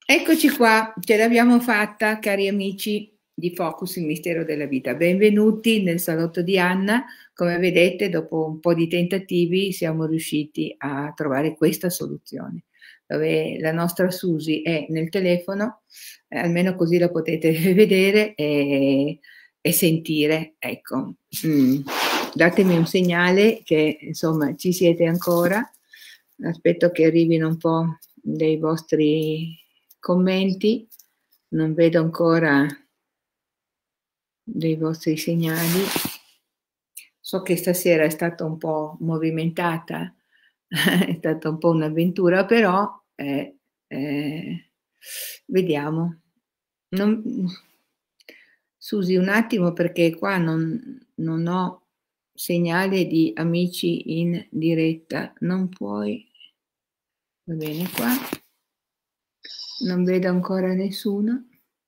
Eccoci qua, ce l'abbiamo fatta, cari amici di Focus, il mistero della vita. Benvenuti nel salotto di Anna. Come vedete, dopo un po' di tentativi siamo riusciti a trovare questa soluzione, dove la nostra Susi è nel telefono, almeno così la potete vedere e sentire. Ecco, datemi un segnale che insomma ci siete ancora. Aspetto che arrivino un po' dei vostri commenti, non vedo ancora dei vostri segnali. So che stasera è stata un po' movimentata, è stata un po' un'avventura, però vediamo. Non, Susi, un attimo perché qua non ho segnale di amici in diretta, non puoi. Va bene, qua non vedo ancora nessuno.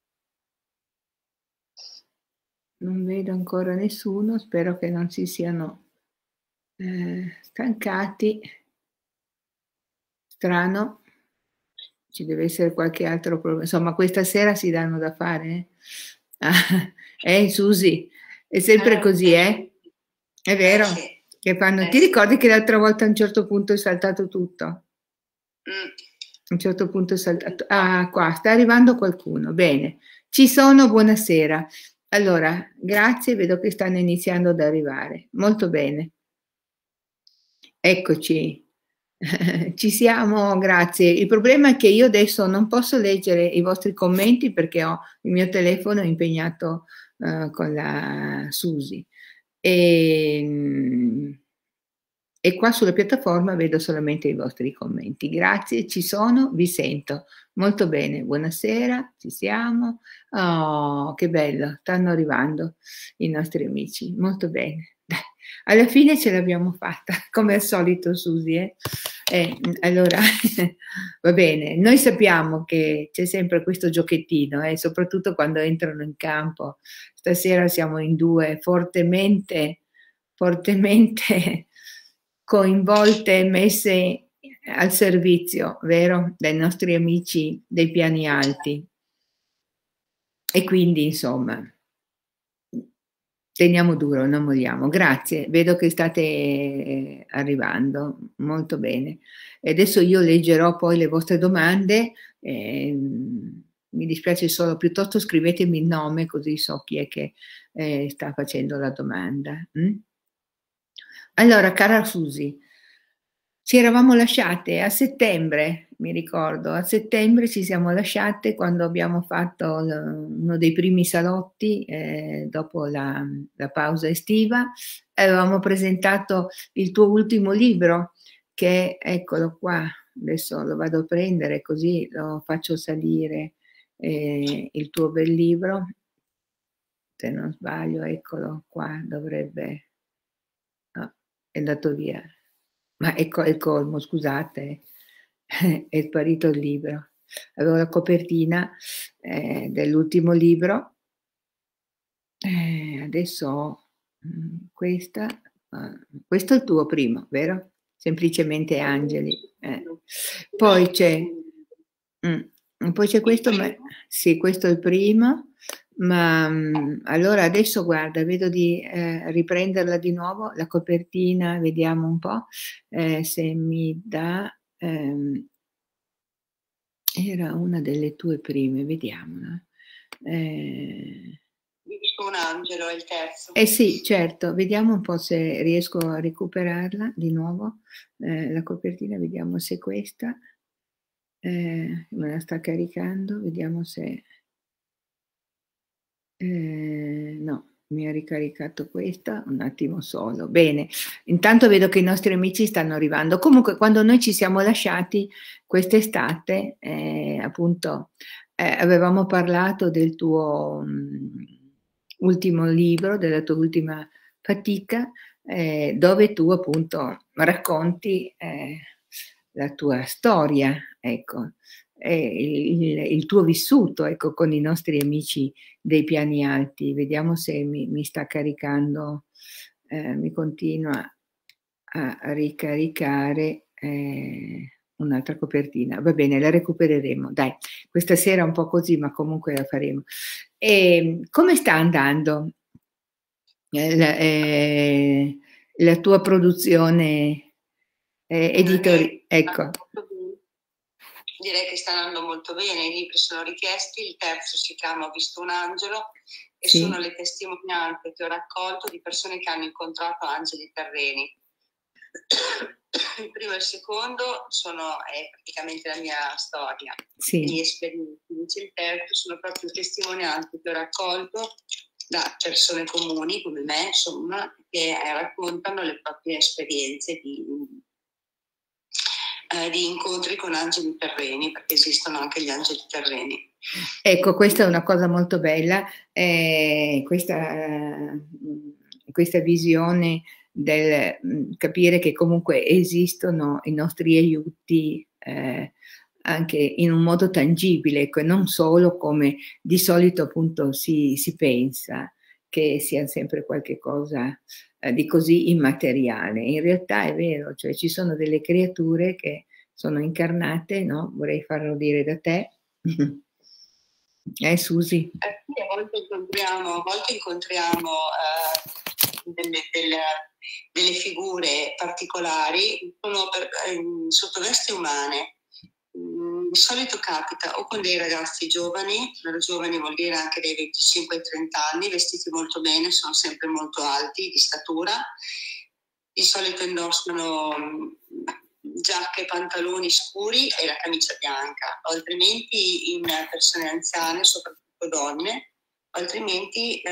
Non vedo ancora nessuno, spero che non si siano stancati. Strano, ci deve essere qualche altro problema. Insomma, questa sera si danno da fare. Susi, è sempre così, eh? È vero? Sì. Che fanno... Ti ricordi che l'altra volta a un certo punto è saltato tutto? A un certo punto è saltato... Ah, qua, sta arrivando qualcuno. Bene, ci sono, buonasera. Allora, grazie, vedo che stanno iniziando ad arrivare. Molto bene. Eccoci, ci siamo, grazie. Il problema è che io adesso non posso leggere i vostri commenti perché ho il mio telefono impegnato con la Susi e qua sulla piattaforma vedo solamente i vostri commenti. Grazie, ci sono, vi sento. Molto bene, buonasera, ci siamo. Oh, che bello, stanno arrivando i nostri amici. Molto bene. Dai, alla fine ce l'abbiamo fatta, come al solito, Susi. Allora, va bene, noi sappiamo che c'è sempre questo giochettino, soprattutto quando entrano in campo. Stasera siamo in due fortemente, fortemente coinvolte e messe al servizio, vero, dai nostri amici dei piani alti. E quindi, insomma, teniamo duro, non molliamo. Grazie, vedo che state arrivando, molto bene. E adesso io leggerò poi le vostre domande. Mi dispiace solo, piuttosto scrivetemi il nome così so chi è che sta facendo la domanda. Allora, cara Susi, ci eravamo lasciate a settembre, mi ricordo, a settembre ci siamo lasciate quando abbiamo fatto uno dei primi salotti dopo la pausa estiva. Avevamo presentato il tuo ultimo libro, che eccolo qua, adesso lo vado a prendere così lo faccio salire, il tuo bel libro, se non sbaglio, eccolo qua, dovrebbe... No, è andato via. Ma ecco il colmo, scusate, è sparito il libro. Avevo la copertina dell'ultimo libro, adesso ho questa, questo è il tuo primo, vero? Semplicemente Angeli. Poi c'è, poi c'è questo, ma, sì, questo è il primo, ma allora adesso guarda, vedo di riprenderla di nuovo, la copertina, vediamo un po' se mi dà, era una delle tue prime, vediamola. Un angelo è il terzo. Eh sì, certo, vediamo un po' se riesco a recuperarla di nuovo. La copertina, vediamo se questa me la sta caricando, vediamo se... no, mi ha ricaricato questa, un attimo solo. Bene, intanto vedo che i nostri amici stanno arrivando. Comunque, quando noi ci siamo lasciati quest'estate, appunto, avevamo parlato del tuo ultimo libro, della tua ultima fatica, dove tu appunto racconti la tua storia, ecco, il tuo vissuto, ecco, con i nostri amici dei piani alti. Vediamo se mi sta caricando, mi continua a ricaricare un'altra copertina. Va bene, la recupereremo. Dai, questa sera un po' così, ma comunque la faremo. Come sta andando la tua produzione editoriale? Ecco. Direi che sta andando molto bene, i libri sono richiesti, il terzo si chiama Ho visto un angelo e Sì. sono le testimonianze che ho raccolto di persone che hanno incontrato angeli terreni. Il primo e il secondo è praticamente la mia storia, sì, le mie esperienze. Invece il terzo sono proprio testimonianze che ho raccolto da persone comuni come me, insomma, che raccontano le proprie esperienze di incontri con angeli terreni, perché esistono anche gli angeli terreni. Ecco, questa è una cosa molto bella, questa visione del capire che comunque esistono i nostri aiuti anche in un modo tangibile, ecco, non solo come di solito appunto si pensa, che sia sempre qualche cosa di così immateriale. In realtà è vero, cioè ci sono delle creature che sono incarnate, no? Vorrei farlo dire da te. Susi? Sì, a volte incontriamo delle figure particolari sotto vesti umane. Di solito capita o con dei ragazzi giovani vuol dire anche dai 25 ai 30 anni, vestiti molto bene, sono sempre molto alti di statura, di solito indossano giacche e pantaloni scuri e la camicia bianca, o altrimenti in persone anziane, soprattutto donne, altrimenti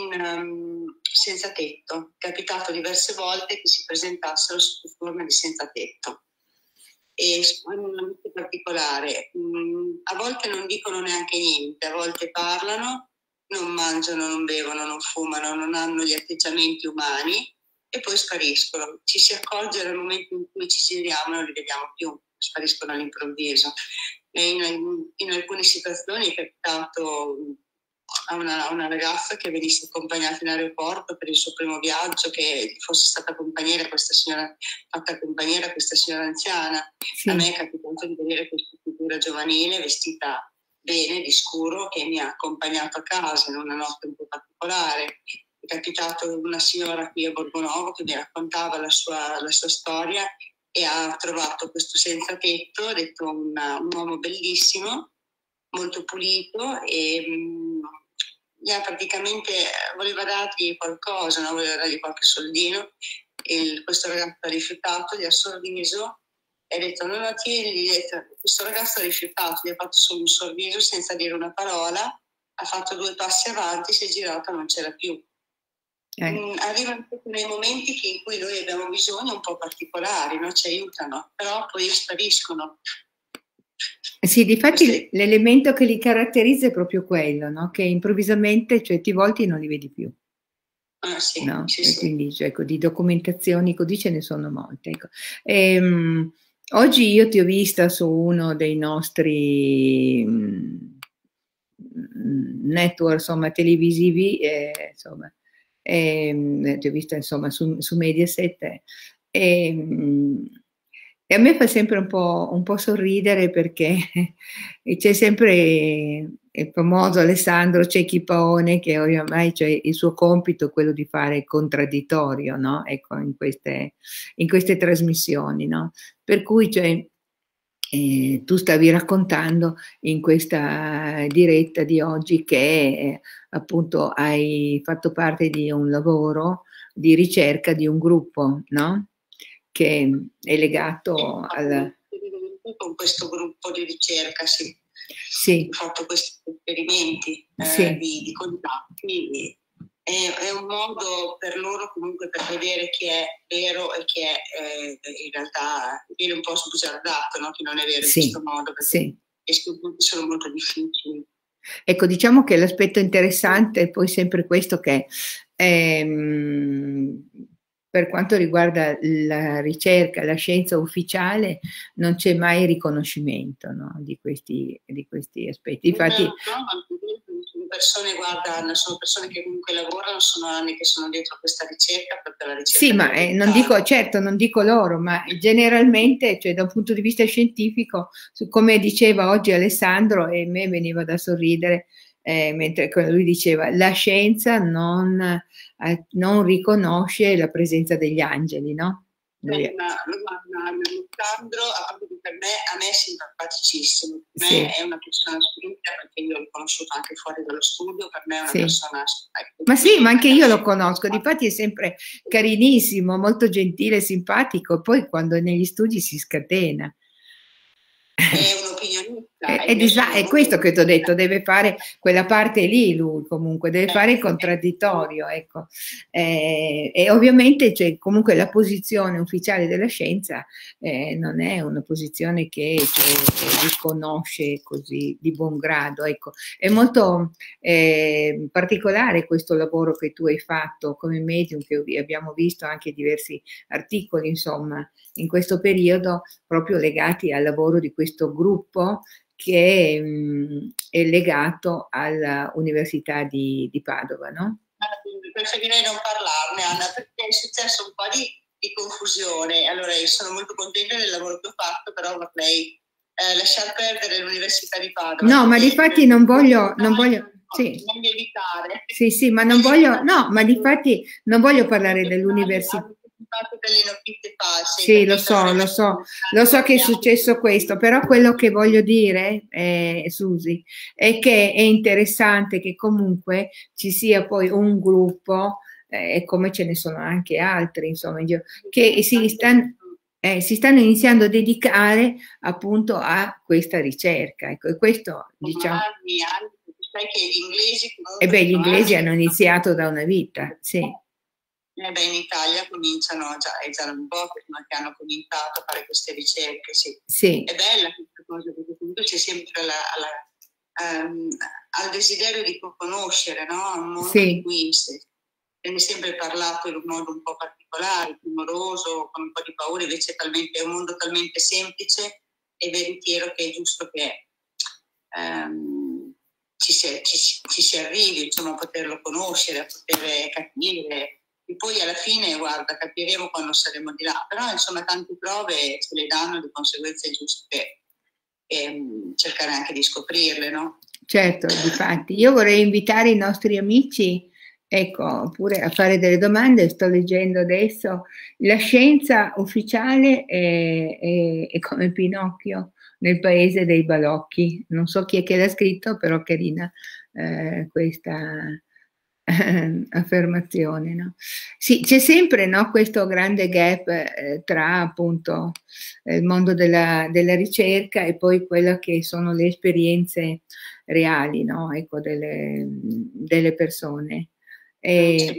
senza tetto. È capitato diverse volte che si presentassero sotto forma di senza tetto. E sono molto particolare. A volte non dicono neanche niente, a volte parlano, non mangiano, non bevono, non fumano, non hanno gli atteggiamenti umani e poi spariscono. Ci si accorge nel momento in cui ci giriamo e non li vediamo più, spariscono all'improvviso. E in alcune situazioni è capitato a una ragazza che venisse accompagnata in aeroporto per il suo primo viaggio, che fosse stata compagniera fatta compagniera a questa signora anziana. Sì. A me è capitato di vedere questa figura giovanile vestita bene, di scuro, che mi ha accompagnato a casa in una notte un po' particolare. È capitato una signora qui a Borgonovo che mi raccontava la sua storia e ha trovato questo senza tetto, ha detto un uomo bellissimo, molto pulito e praticamente voleva dargli qualcosa, no? Voleva dargli qualche soldino. Questo ragazzo ha rifiutato, gli ha sorriso e ha detto no, questo ragazzo ha rifiutato, gli ha fatto solo un sorriso senza dire una parola, ha fatto 2 passi avanti, si è girato e non c'era più. Arrivano nei momenti in cui noi abbiamo bisogno un po' particolari, no? Ci aiutano, però poi spariscono. Sì, difatti l'elemento che li caratterizza è proprio quello, no? Che improvvisamente, cioè ti volti e non li vedi più. Sì, no? Sì, e quindi cioè, ecco, di documentazioni così ce ne sono molte. Ecco. Oggi io ti ho vista su uno dei nostri network, insomma, televisivi, insomma, ti ho vista insomma su Mediaset e a me fa sempre un po' sorridere perché c'è sempre il famoso Alessandro Cecchipone che ormai cioè, il suo compito è quello di fare il contraddittorio, no? Ecco, in queste trasmissioni, no? Per cui cioè, tu stavi raccontando in questa diretta di oggi che appunto hai fatto parte di un lavoro di ricerca di un gruppo, no? Che è legato con questo gruppo di ricerca, sì. Sì. Ho fatto questi esperimenti di contatti. È un modo per loro comunque per vedere chi è vero e chi è in realtà viene un po' sbugiardato, no? Che non è vero in questo modo, perché gli esperimenti sono molto difficili. Ecco, diciamo che l'aspetto interessante è poi sempre questo che per quanto riguarda la ricerca, la scienza ufficiale, non c'è mai riconoscimento, no, di questi aspetti. Infatti, persone, guarda, sono persone che comunque lavorano, sono anni che sono dietro questa ricerca, proprio la ricerca Sì, ma non dico, certo, non dico loro, ma generalmente, cioè da un punto di vista scientifico, come diceva oggi Alessandro, e a me veniva da sorridere, mentre lui diceva, la scienza non riconosce la presenza degli angeli, no? Lui, ma Alessandro, a me è simpaticissimo, per sì. me è una persona spinta, perché io l'ho conosciuto anche fuori dallo studio, per me è una Sì. persona Ma sì, ma anche io lo conosco, difatti è sempre carinissimo, molto gentile, simpatico, poi quando negli studi si scatena. È un'opinionista. È questo che ti ho detto, deve fare quella parte lì lui comunque, deve fare il contraddittorio, ecco. E ovviamente cioè, comunque la posizione ufficiale della scienza non è una posizione che riconosce così di buon grado, ecco. È molto particolare questo lavoro che tu hai fatto come medium, che abbiamo visto anche diversi articoli, insomma, in questo periodo proprio legati al lavoro di questo gruppo che è legato all'Università di Padova, no? Preferirei non parlarne, Anna, perché è successo un po' di confusione. Allora, io sono molto contenta del lavoro che ho fatto, però vorrei lasciar perdere l'Università di Padova. No, ma difatti non voglio sì. Meglio evitare. Sì, ma non voglio, no, ma difatti non voglio parlare dell'università. Delle notizie false. Sì, lo so che è successo questo, però quello che voglio dire, Susi, è che è interessante che comunque ci sia poi un gruppo, e come ce ne sono anche altri, insomma, che si stanno iniziando a dedicare appunto a questa ricerca. Ecco, e questo diciamo. Sai che gli inglesi E beh, gli inglesi hanno iniziato da una vita, sì. Beh, in Italia cominciano è già un po' che hanno cominciato a fare queste ricerche, sì. Sì. È bella questa cosa, perché comunque c'è sempre al desiderio di conoscere, no? Un mondo sì. di cui se ne è sempre parlato in un modo un po' particolare, timoroso, con un po' di paura, invece è un mondo talmente semplice e veritiero che è giusto che ci si arrivi, insomma, a poterlo conoscere, a poter capire. E poi alla fine, guarda, capiremo quando saremo di là. Però, insomma, tante prove ce le danno, di conseguenza è giusto che cercare anche di scoprirle, no? Certo, difatti. Io vorrei invitare i nostri amici, ecco, pure a fare delle domande. Sto leggendo adesso. La scienza ufficiale è come Pinocchio nel paese dei balocchi. Non so chi è che l'ha scritto, però carina questa affermazione, no? Sì, c'è sempre, no, questo grande gap tra appunto il mondo della ricerca e poi quello che sono le esperienze reali, no? Ecco, delle persone. È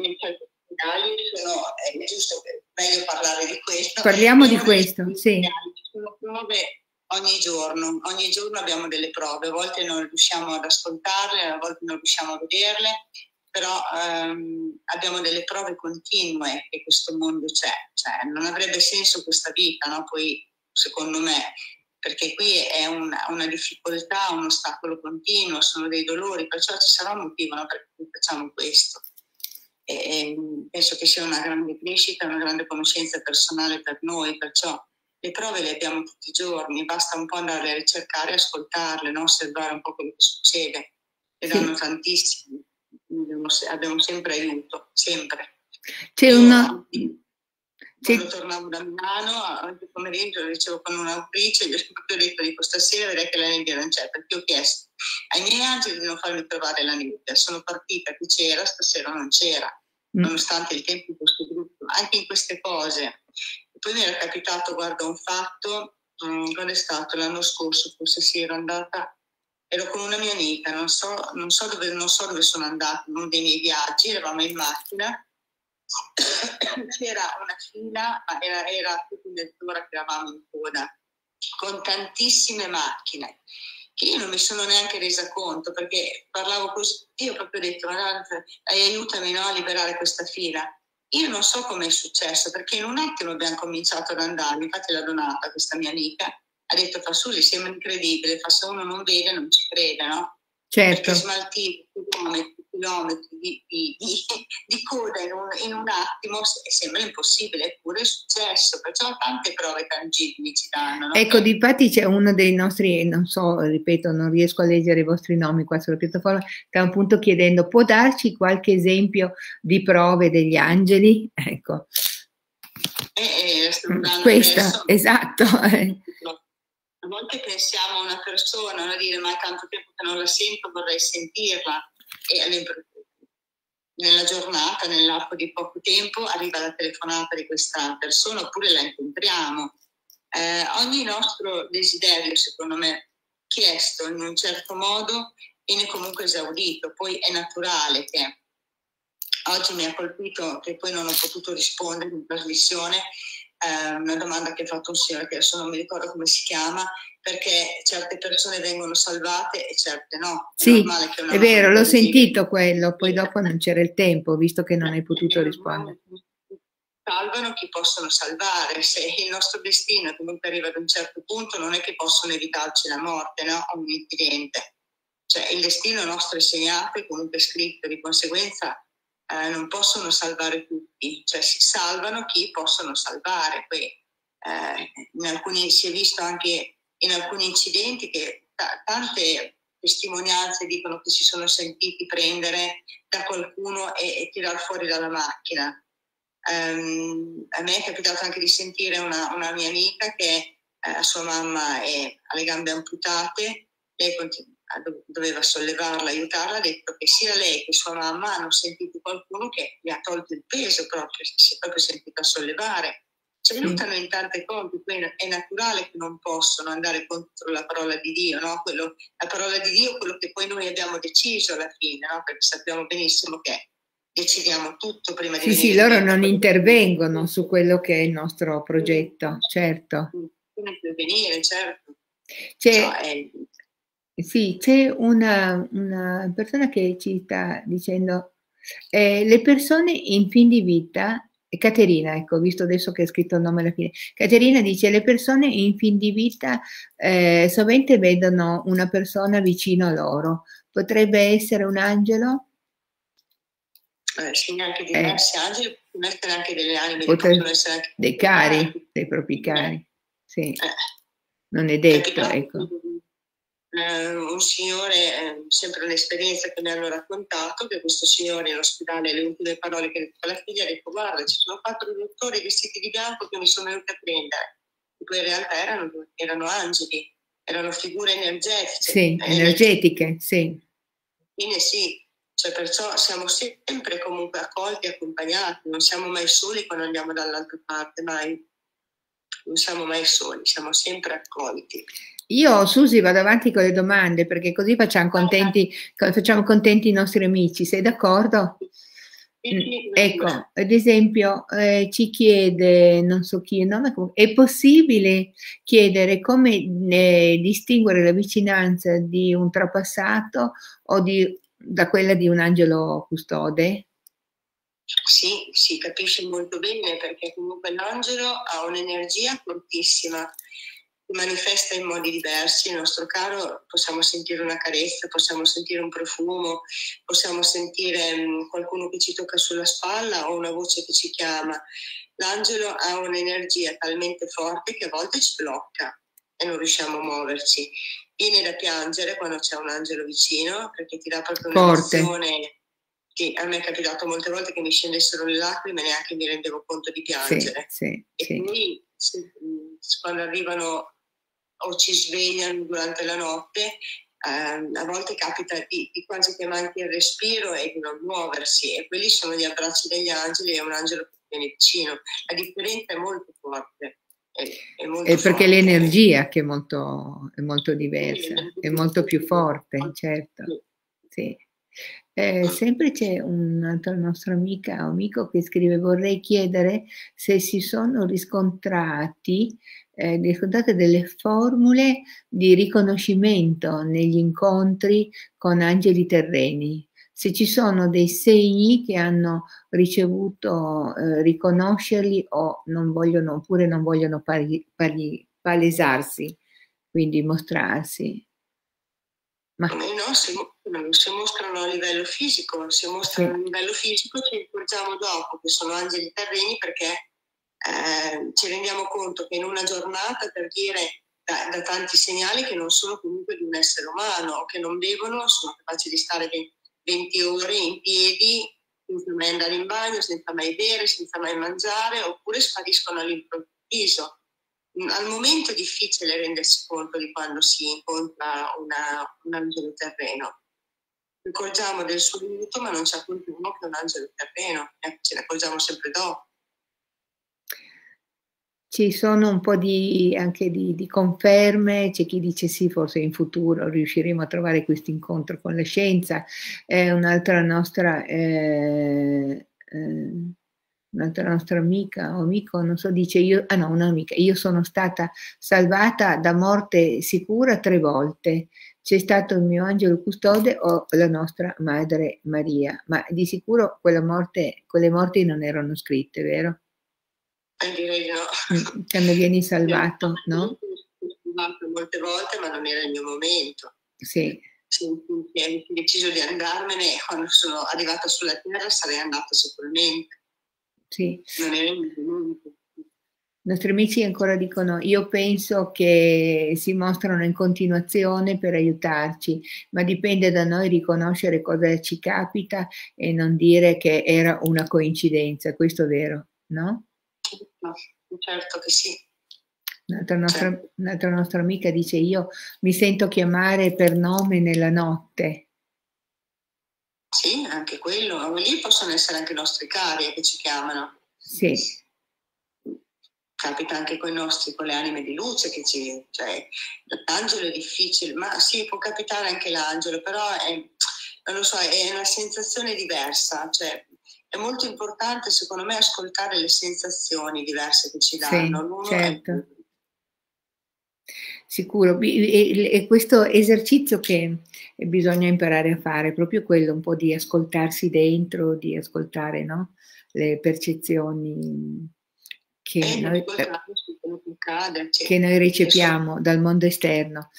giusto, meglio parlare di questo. Parliamo di questo, sì. Sono prove ogni giorno abbiamo delle prove, a volte non riusciamo ad ascoltarle, a volte non riusciamo a vederle, però abbiamo delle prove continue che questo mondo c'è, cioè non avrebbe senso questa vita, no? Poi secondo me, perché qui è una difficoltà, un ostacolo continuo, sono dei dolori, perciò ci sarà un motivo, no, per cui facciamo questo. E penso che sia una grande crescita, una grande conoscenza personale per noi, perciò le prove le abbiamo tutti i giorni, basta un po' andarle a ricercare, ascoltarle, no? Osservare un po' quello che succede, le danno tantissimo, abbiamo sempre aiuto, sempre. C'è quando tornavo da Milano, oggi pomeriggio dicevo con un'autrice, gli ho proprio detto, dico, stasera direi che la nebbia non c'è, perché ho chiesto ai miei angeli di non farmi trovare la nebbia, sono partita che c'era, stasera non c'era, nonostante il tempo fosse brutto, anche in queste cose. E poi mi era capitato, guarda, un fatto, quando è stato l'anno scorso, forse sì, ero con una mia amica, non so dove sono andata, in uno dei miei viaggi, eravamo in macchina, c'era una fila, ma era più di mezz'ora che eravamo in coda, con tantissime macchine, che io non mi sono neanche resa conto, perché parlavo così, io ho proprio detto, aiutami, no, a liberare questa fila. Io non so come è successo, perché in un attimo abbiamo cominciato ad andare, infatti l'ha donata questa mia amica, ha detto, fa Susi, sembra incredibile, fa se uno non vede non ci crede, no? certo. Perché smaltire chilometri di coda in un attimo sembra impossibile, eppure è successo, perciò tante prove tangibili ci danno. No? Ecco, difatti c'è uno dei nostri, non so, ripeto, non riesco a leggere i vostri nomi qua sulla piattaforma, sta appunto chiedendo, può darci qualche esempio di prove degli angeli? Ecco. Questa, adesso, esatto. A volte pensiamo a una persona, no? Dire ma è tanto tempo che non la sento, vorrei sentirla, e nella giornata, nell'arco di poco tempo, arriva la telefonata di questa persona oppure la incontriamo. Ogni nostro desiderio, secondo me, chiesto in un certo modo viene comunque esaudito. Poi è naturale che oggi mi ha colpito che poi non ho potuto rispondere in trasmissione una domanda che ha fatto un signore che adesso non mi ricordo come si chiama, perché certe persone vengono salvate e certe no. È sì, che è vero, l'ho sentito quello, poi dopo non c'era il tempo, visto che non hai potuto rispondere. Salvano chi possono salvare. Se il nostro destino comunque arriva ad un certo punto, non è che possono evitarci la morte, no? O un incidente. Cioè il destino nostro è segnato e comunque scritto, di conseguenza non possono salvare tutti, cioè si salvano chi possono salvare. Poi si è visto anche in alcuni incidenti che tante testimonianze dicono che si sono sentiti prendere da qualcuno e tirar fuori dalla macchina. A me è capitato anche di sentire una mia amica che sua mamma ha le gambe amputate, lei doveva sollevarla, aiutarla, ha detto che sia lei che sua mamma hanno sentito qualcuno che gli ha tolto il peso proprio, si è proprio sentita sollevare. Ci aiutano in tante cose, poi è naturale che non possono andare contro la parola di Dio, no? La parola di Dio è quello che poi noi abbiamo deciso alla fine, no? Perché sappiamo benissimo che decidiamo tutto prima di venire. Sì, loro non intervengono su quello che è il nostro progetto, certo. Non intervenire, certo. Sì, c'è una persona che ci sta dicendo le persone in fin di vita, Caterina, ecco, visto adesso che ha scritto il nome alla fine, Caterina dice le persone in fin di vita sovente vedono una persona vicino a loro, potrebbe essere un angelo? Sì, anche diversi angeli, possono essere anche delle anime, possono essere anche dei cari, dei propri cari, sì. Non è detto, ecco. Un signore, sempre un'esperienza che mi hanno raccontato, che questo signore in ospedale, le ultime parole che ha detto alla figlia, ha detto guarda, ci sono 4 dottori vestiti di bianco che mi sono venuti a prendere, e poi in realtà erano angeli, erano figure energetiche. Sì, energetiche, sì. Quindi sì, cioè perciò siamo sempre comunque accolti, accompagnati, non siamo mai soli quando andiamo dall'altra parte, mai. Non siamo mai soli, siamo sempre accolti. Io, Susi, vado avanti con le domande perché così facciamo contenti i nostri amici, sei d'accordo? Ecco, ad esempio, ci chiede, non so chi, no, è possibile chiedere come distinguere la vicinanza di un trapassato o da quella di un angelo custode? Sì, si capisce molto bene perché comunque l'angelo ha un'energia fortissima, si manifesta in modi diversi. Il nostro caro possiamo sentire una carezza, possiamo sentire un profumo, possiamo sentire qualcuno che ci tocca sulla spalla o una voce che ci chiama. L'angelo ha un'energia talmente forte che a volte ci blocca e non riusciamo a muoverci. Viene da piangere quando c'è un angelo vicino perché ti dà proprio un'emozione. Sì, a me è capitato molte volte che mi scendessero le lacrime e neanche mi rendevo conto di piangere. Quindi quando arrivano o ci svegliano durante la notte, a volte capita di quasi che manchi il respiro e di non muoversi, e quelli sono gli abbracci degli angeli e un angelo che viene vicino. La differenza è molto forte. È molto perché forte. l'energia che è molto diversa, è molto più forte, certo. Sì. Sempre c'è un'altra nostra amica o amico che scrive: vorrei chiedere se si sono riscontrate delle formule di riconoscimento negli incontri con angeli terreni, se ci sono dei segni che hanno ricevuto riconoscerli o non vogliono, oppure non vogliono palesarsi, quindi mostrarsi. Ma no, si mostrano a livello fisico, ci accorgiamo dopo che sono angeli terreni perché ci rendiamo conto che in una giornata, per dire, da tanti segnali che non sono comunque di un essere umano, che non bevono, sono capaci di stare 20 ore in piedi senza mai andare in bagno, senza mai bere, senza mai mangiare, oppure spariscono all'improvviso. Al momento è difficile rendersi conto di quando si incontra un angelo terreno. Ci accorgiamo del suo aiuto, ma non ci accorgiamo che è un angelo terreno, ce ne accorgiamo sempre dopo. Ci sono un po' anche di conferme, c'è chi dice sì, forse in futuro riusciremo a trovare questo incontro con la scienza. Un'altra nostra amica o amico, non so, dice un'amica, io sono stata salvata da morte sicura 3 volte. C'è stato il mio angelo custode o la nostra Madre Maria, ma di sicuro quelle morti non erano scritte, vero? Direi di no. Quando vieni salvato, no? Ho salvato molte volte, ma non era il mio momento. Sì. Ho deciso di andarmene, quando sono arrivata sulla terra sarei andata sicuramente. Sì. Non era il mio momento. I nostri amici ancora dicono, io penso che si mostrano in continuazione per aiutarci, ma dipende da noi riconoscere cosa ci capita e non dire che era una coincidenza, questo è vero, no? No, certo che sì. Un'altra nostra amica dice, io mi sento chiamare per nome nella notte. Sì, anche quello, lì possono essere anche i nostri cari che ci chiamano. Sì. Capita anche con le anime di luce che l'angelo è difficile, ma sì, può capitare anche l'angelo, però non lo so, è una sensazione diversa, cioè è molto importante secondo me ascoltare le sensazioni diverse che ci danno. Sì, certo. Sicuro, e questo esercizio che bisogna imparare a fare, proprio quello, un po' di ascoltarsi dentro, di ascoltare, no? Le percezioni che noi ricepiamo dal mondo esterno.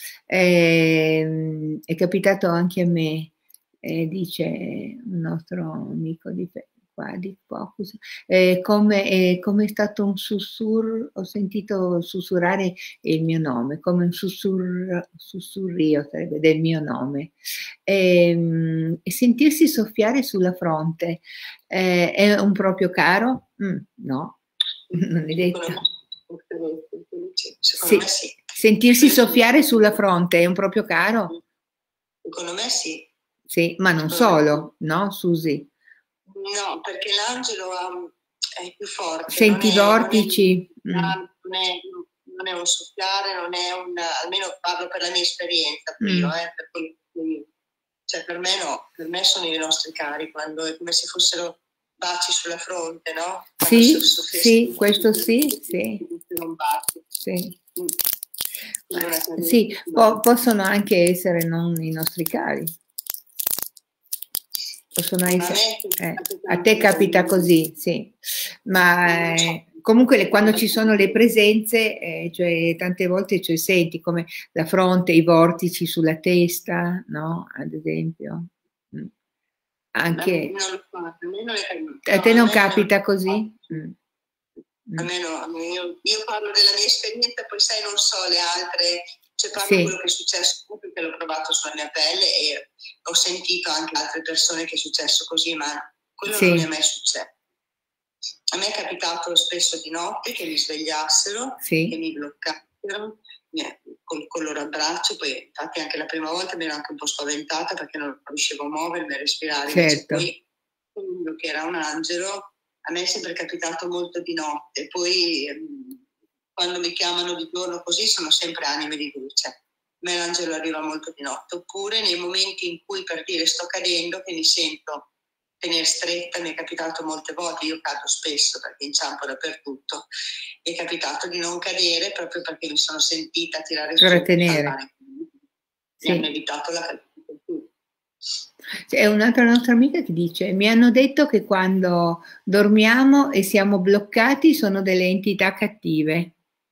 È capitato anche a me, dice un nostro amico di Focus, come è stato un sussurro, ho sentito sussurrare il mio nome, come un sussurrio sarebbe del mio nome, e sentirsi soffiare sulla fronte. È un proprio caro? No, non è detto. Secondo me sì. Sentirsi soffiare sulla fronte è un proprio caro? Secondo me sì. Sì, ma non solo, no, Susi? No, perché l'angelo è più forte. Senti i vortici? Non è un soffiare, non è almeno parlo per la mia esperienza, per me no, per me sono i nostri cari, quando è come se fossero baci sulla fronte, no? Sì, questo sì. Sì, possono anche essere non i nostri cari. Possono essere, a te capita così, sì, ma comunque quando ci sono le presenze, cioè tante volte senti come la fronte, i vortici sulla testa, no? Ad esempio. Anche a te non capita così? Almeno io parlo della mia esperienza, poi sai, non so le altre, parlo di quello che è successo, perché l'ho provato sulla mia pelle e ho sentito anche altre persone che è successo così, ma quello non mi è mai successo. A me è capitato spesso di notte che mi svegliassero, che mi bloccassero con il loro abbraccio, poi infatti anche la prima volta mi ero anche un po' spaventata perché non riuscivo a muovermi, a respirare, invece poi che era un angelo. A me è sempre capitato molto di notte, poi quando mi chiamano di giorno così sono sempre anime di luce. A me l'angelo arriva molto di notte, oppure nei momenti in cui per dire sto cadendo, che mi sento tenere stretta, mi è capitato molte volte, io cado spesso perché inciampo dappertutto, è capitato di non cadere proprio perché mi sono sentita tirare su per tenere. Mi hanno evitato la caduta. C'è un'altra nostra amica che dice, mi hanno detto che quando dormiamo e siamo bloccati sono delle entità cattive.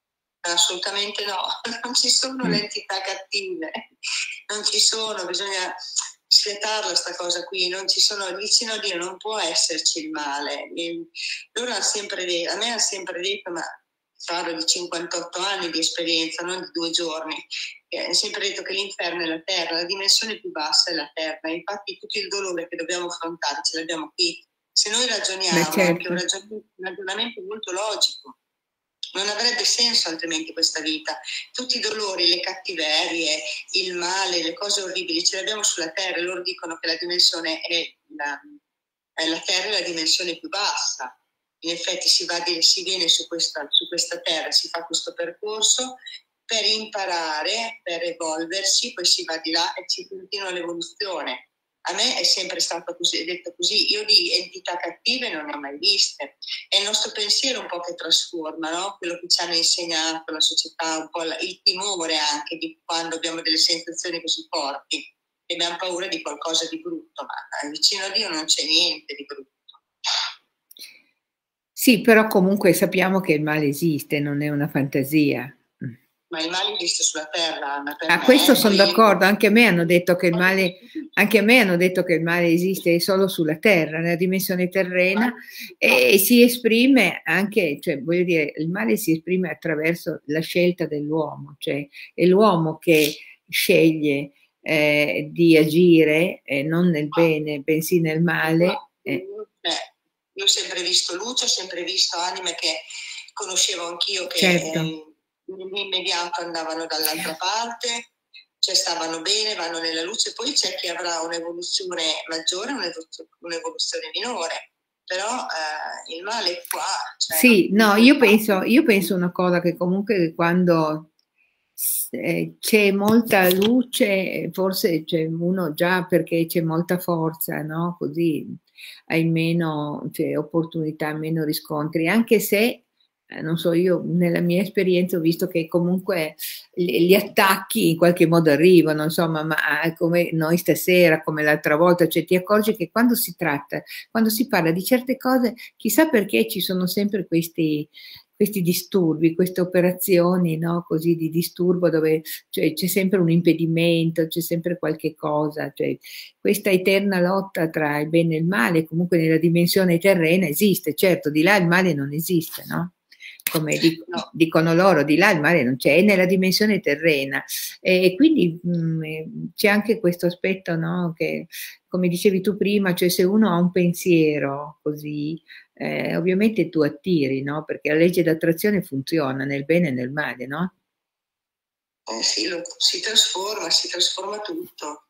Assolutamente no, non ci sono le entità cattive, non ci sono, bisogna sfietarla sta cosa qui, non ci sono, vicino a Dio non può esserci il male. Loro hanno sempre detto, a me hanno sempre detto, ma parlo di 58 anni di esperienza, non di 2 giorni, hanno sempre detto che l'inferno è la terra, la dimensione più bassa è la terra, infatti tutto il dolore che dobbiamo affrontare ce l'abbiamo qui. Se noi ragioniamo, certo. che è un ragionamento molto logico, non avrebbe senso altrimenti questa vita. Tutti i dolori, le cattiverie, il male, le cose orribili ce le abbiamo sulla terra. Loro dicono che la dimensione è la terra è la dimensione più bassa. In effetti si viene su questa terra, si fa questo percorso per imparare, per evolversi, poi si va di là e si continua l'evoluzione. A me è sempre stato così, detto così, io di entità cattive non ne ho mai viste. È il nostro pensiero un po' che trasforma, no? Quello che ci hanno insegnato la società, un po' il timore anche di quando abbiamo delle sensazioni così forti e abbiamo paura di qualcosa di brutto, ma vicino a Dio non c'è niente di brutto. Sì, però comunque sappiamo che il male esiste, non è una fantasia. Ma il male esiste sulla terra, Anna, per A me, questo sono d'accordo, anche a me hanno detto che il male, anche a me hanno detto che il male esiste solo sulla terra, nella dimensione terrena, e si esprime anche, cioè voglio dire, il male si esprime attraverso la scelta dell'uomo, cioè è l'uomo che sceglie di agire non nel bene, bensì nel male. Io ho sempre visto luce, ho sempre visto anime che conoscevo anch'io che certo. Nell'immediato andavano dall'altra parte, cioè stavano bene, vanno nella luce, poi c'è chi avrà un'evoluzione maggiore, un'evoluzione minore, però il male è qua. Cioè, sì, no, io penso una cosa, che comunque quando c'è molta luce, forse c'è uno già perché c'è molta forza, no? Così hai meno, cioè, opportunità, meno riscontri, anche se, non so, io nella mia esperienza ho visto che comunque gli attacchi in qualche modo arrivano, insomma, ma come noi stasera, come l'altra volta, cioè ti accorgi che quando si tratta, quando si parla di certe cose, chissà perché ci sono sempre questi disturbi, queste operazioni, no? Così di disturbo dove cioè, c'è sempre un impedimento, c'è sempre qualche cosa, cioè, questa eterna lotta tra il bene e il male, comunque nella dimensione terrena esiste, certo, di là il male non esiste, no? Come dicono loro, di là il male non c'è, è nella dimensione terrena. E quindi c'è anche questo aspetto, no? Che, come dicevi tu prima, cioè se uno ha un pensiero così, ovviamente tu attiri, no? Perché la legge d'attrazione funziona nel bene e nel male, no? Sì, si trasforma tutto.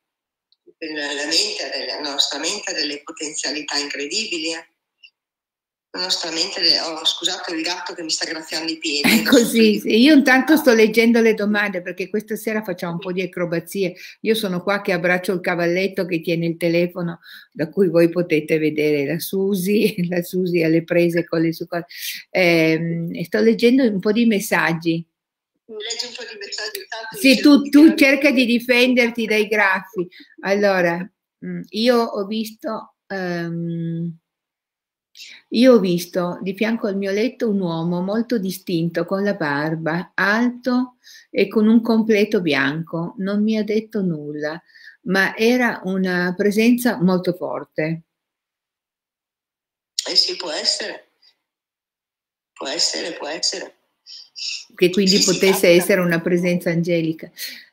La nostra mente ha delle potenzialità incredibili. La nostra mente, scusate il gatto che mi sta graffiando i piedi. È così, sì. Io intanto sto leggendo le domande perché questa sera facciamo un po' di acrobazie. Io sono qua che abbraccio il cavalletto che tiene il telefono, da cui voi potete vedere la Susi alle prese con le sue cose. Sto leggendo un po' di messaggi. Leggi un po' di messaggi. Sì, tu cerca di difenderti dai graffi. Allora, io ho visto di fianco al mio letto un uomo molto distinto, con la barba, alto e con un completo bianco. Non mi ha detto nulla, ma era una presenza molto forte. Sì, può essere. Può essere. Che quindi potesse essere una presenza angelica.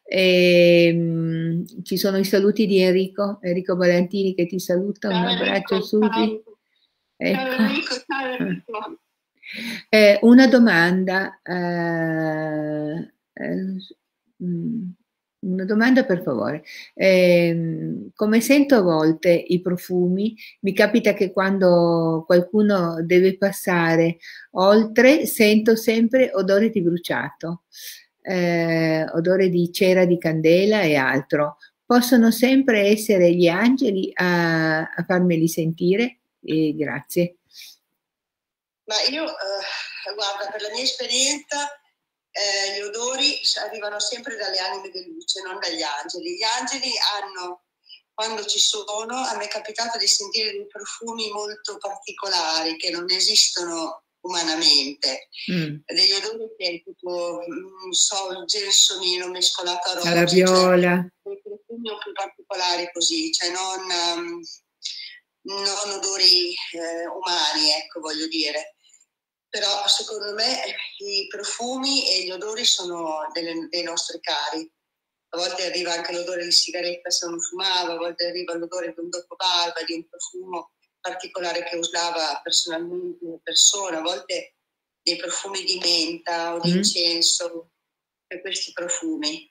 Ci sono i saluti di Enrico Valentini che ti saluta. Un abbraccio, Susi. Ecco. Una domanda, una domanda per favore. Come sento a volte i profumi, mi capita che quando qualcuno deve passare oltre, sento sempre odore di bruciato, odore di cera di candela e altro. Possono sempre essere gli angeli a farmeli sentire? Grazie. Ma io, guarda, per la mia esperienza, gli odori arrivano sempre dalle anime di luce, non dagli angeli. Gli angeli hanno, quando ci sono, a me è capitato di sentire dei profumi molto particolari che non esistono umanamente. Degli odori che tipo, non so, il gelsomino mescolato a rose, alla viola. Cioè, dei profumi più particolari così, cioè non odori umani, ecco, voglio dire. Però secondo me i profumi e gli odori sono dei nostri cari. A volte arriva anche l'odore di sigaretta se non fumava, a volte arriva l'odore di un dopo barba, di un profumo particolare che usava personalmente una persona, a volte dei profumi di menta o di incenso, per questi profumi.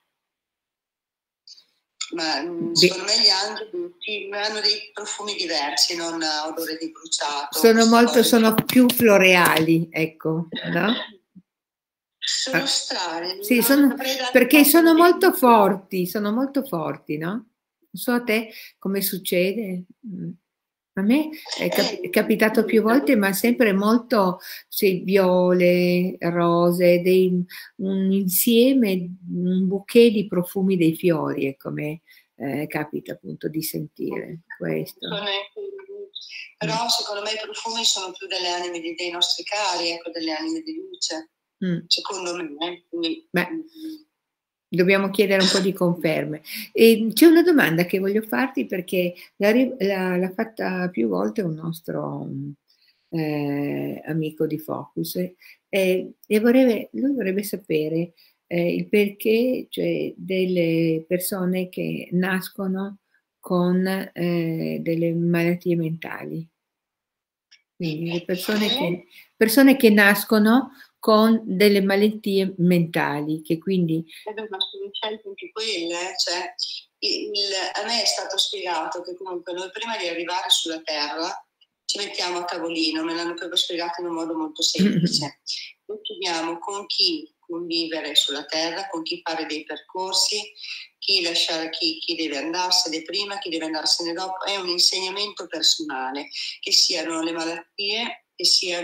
Ma secondo me gli angeli hanno dei profumi diversi, non odore di bruciato. Sono più floreali, ecco, no? Sono strani. Sì, perché sono molto forti, no? Non so a te come succede. A me è capitato più volte, ma sempre molto, sì, viole, rose, un insieme, un bouquet di profumi dei fiori, ecco, a me capita appunto di sentire questo. Però secondo me i profumi sono più delle anime dei nostri cari, ecco, delle anime di luce. Secondo me. Beh, dobbiamo chiedere un po' di conferme. E c'è una domanda che voglio farti perché l'ha fatta più volte un nostro amico di Focus e lui vorrebbe sapere il perché, cioè, delle persone che nascono con delle malattie mentali. Quindi le persone che nascono con delle malattie mentali, che quindi... Ma sono scelte anche quelle, cioè, a me è stato spiegato che comunque noi prima di arrivare sulla Terra ci mettiamo a tavolino, me l'hanno proprio spiegato in un modo molto semplice. Decidiamo con chi convivere sulla Terra, con chi fare dei percorsi, chi lasciare, chi deve andarsene prima, chi deve andarsene dopo. È un insegnamento personale, che siano le malattie, che sia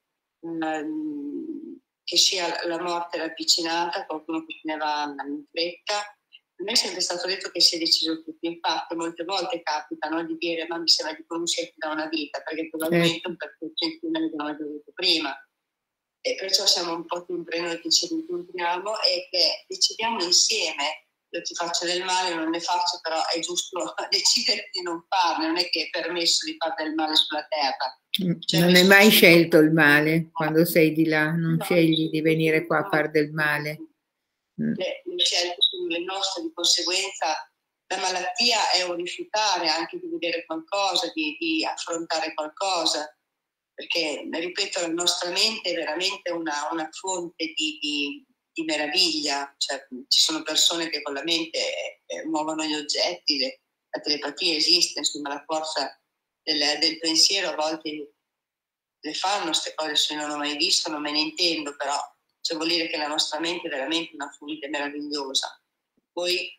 la morte ravvicinata, qualcuno che se ne va in fretta. A me è sempre stato detto che si è deciso tutto, infatti molte volte capita, no, di dire ma mi sembra di conoscerti da una vita, perché probabilmente un percorso insieme l'abbiamo già detto prima. E perciò siamo un po' sempre noi che ci incontriamo e che decidiamo insieme. Io ti faccio del male, non ne faccio, però è giusto decidere di non farne, non è che è permesso di fare del male sulla terra. Cioè, non hai mai scelto il male quando sei di là, non scegli di venire qua a fare del male. Le scelte sono le nostre, di conseguenza la malattia è un rifiutare anche di vedere qualcosa, di affrontare qualcosa, perché, ripeto, la nostra mente è veramente una fonte di meraviglia, cioè, ci sono persone che con la mente muovono gli oggetti, la telepatia esiste, insomma la forza del pensiero a volte le fanno queste cose, se non ho mai visto non me ne intendo, però cioè, vuol dire che la nostra mente è veramente una fonte meravigliosa. Poi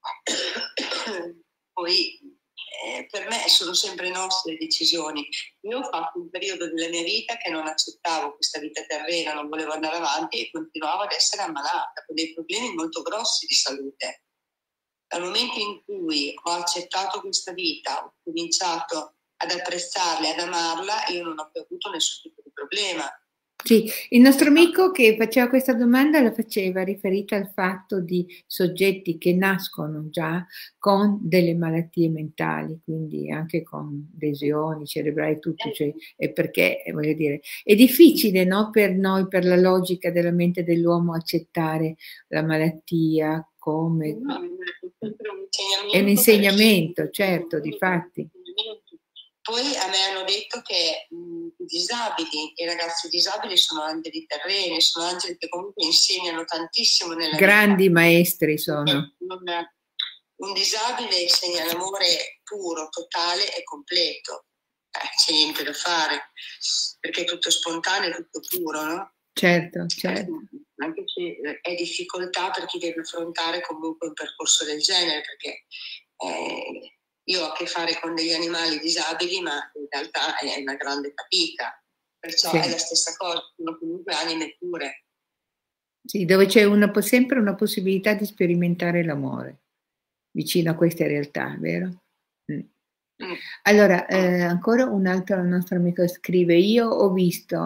per me sono sempre nostre decisioni. Io ho fatto un periodo della mia vita che non accettavo questa vita terrena, non volevo andare avanti e continuavo ad essere ammalata con dei problemi molto grossi di salute. Dal momento in cui ho accettato questa vita, ho cominciato ad apprezzarla e ad amarla, io non ho più avuto nessun tipo di problema. Sì, il nostro amico che faceva questa domanda la faceva riferita al fatto di soggetti che nascono già con delle malattie mentali, quindi anche con lesioni cerebrali, tutto, cioè, e perché, voglio dire, è difficile, no, per noi, per la logica della mente dell'uomo, accettare la malattia come... È un insegnamento, certo, difatti. Poi a me hanno detto che i disabili, i ragazzi disabili sono angeli terreni, sono angeli che comunque insegnano tantissimo nella grandi vita. Maestri sono. Un disabile insegna l'amore puro, totale e completo. C'è niente da fare, perché è tutto spontaneo, è tutto puro, no? Certo, certo. Anche se è difficoltà per chi deve affrontare comunque un percorso del genere, perché io ho a che fare con degli animali disabili, ma in realtà è una grande fatica, perciò sì, è la stessa cosa, sono comunque anime pure. Sì, dove c'è sempre una possibilità di sperimentare l'amore, vicino a queste realtà, vero? Allora, ancora un altro nostro amico scrive, io ho visto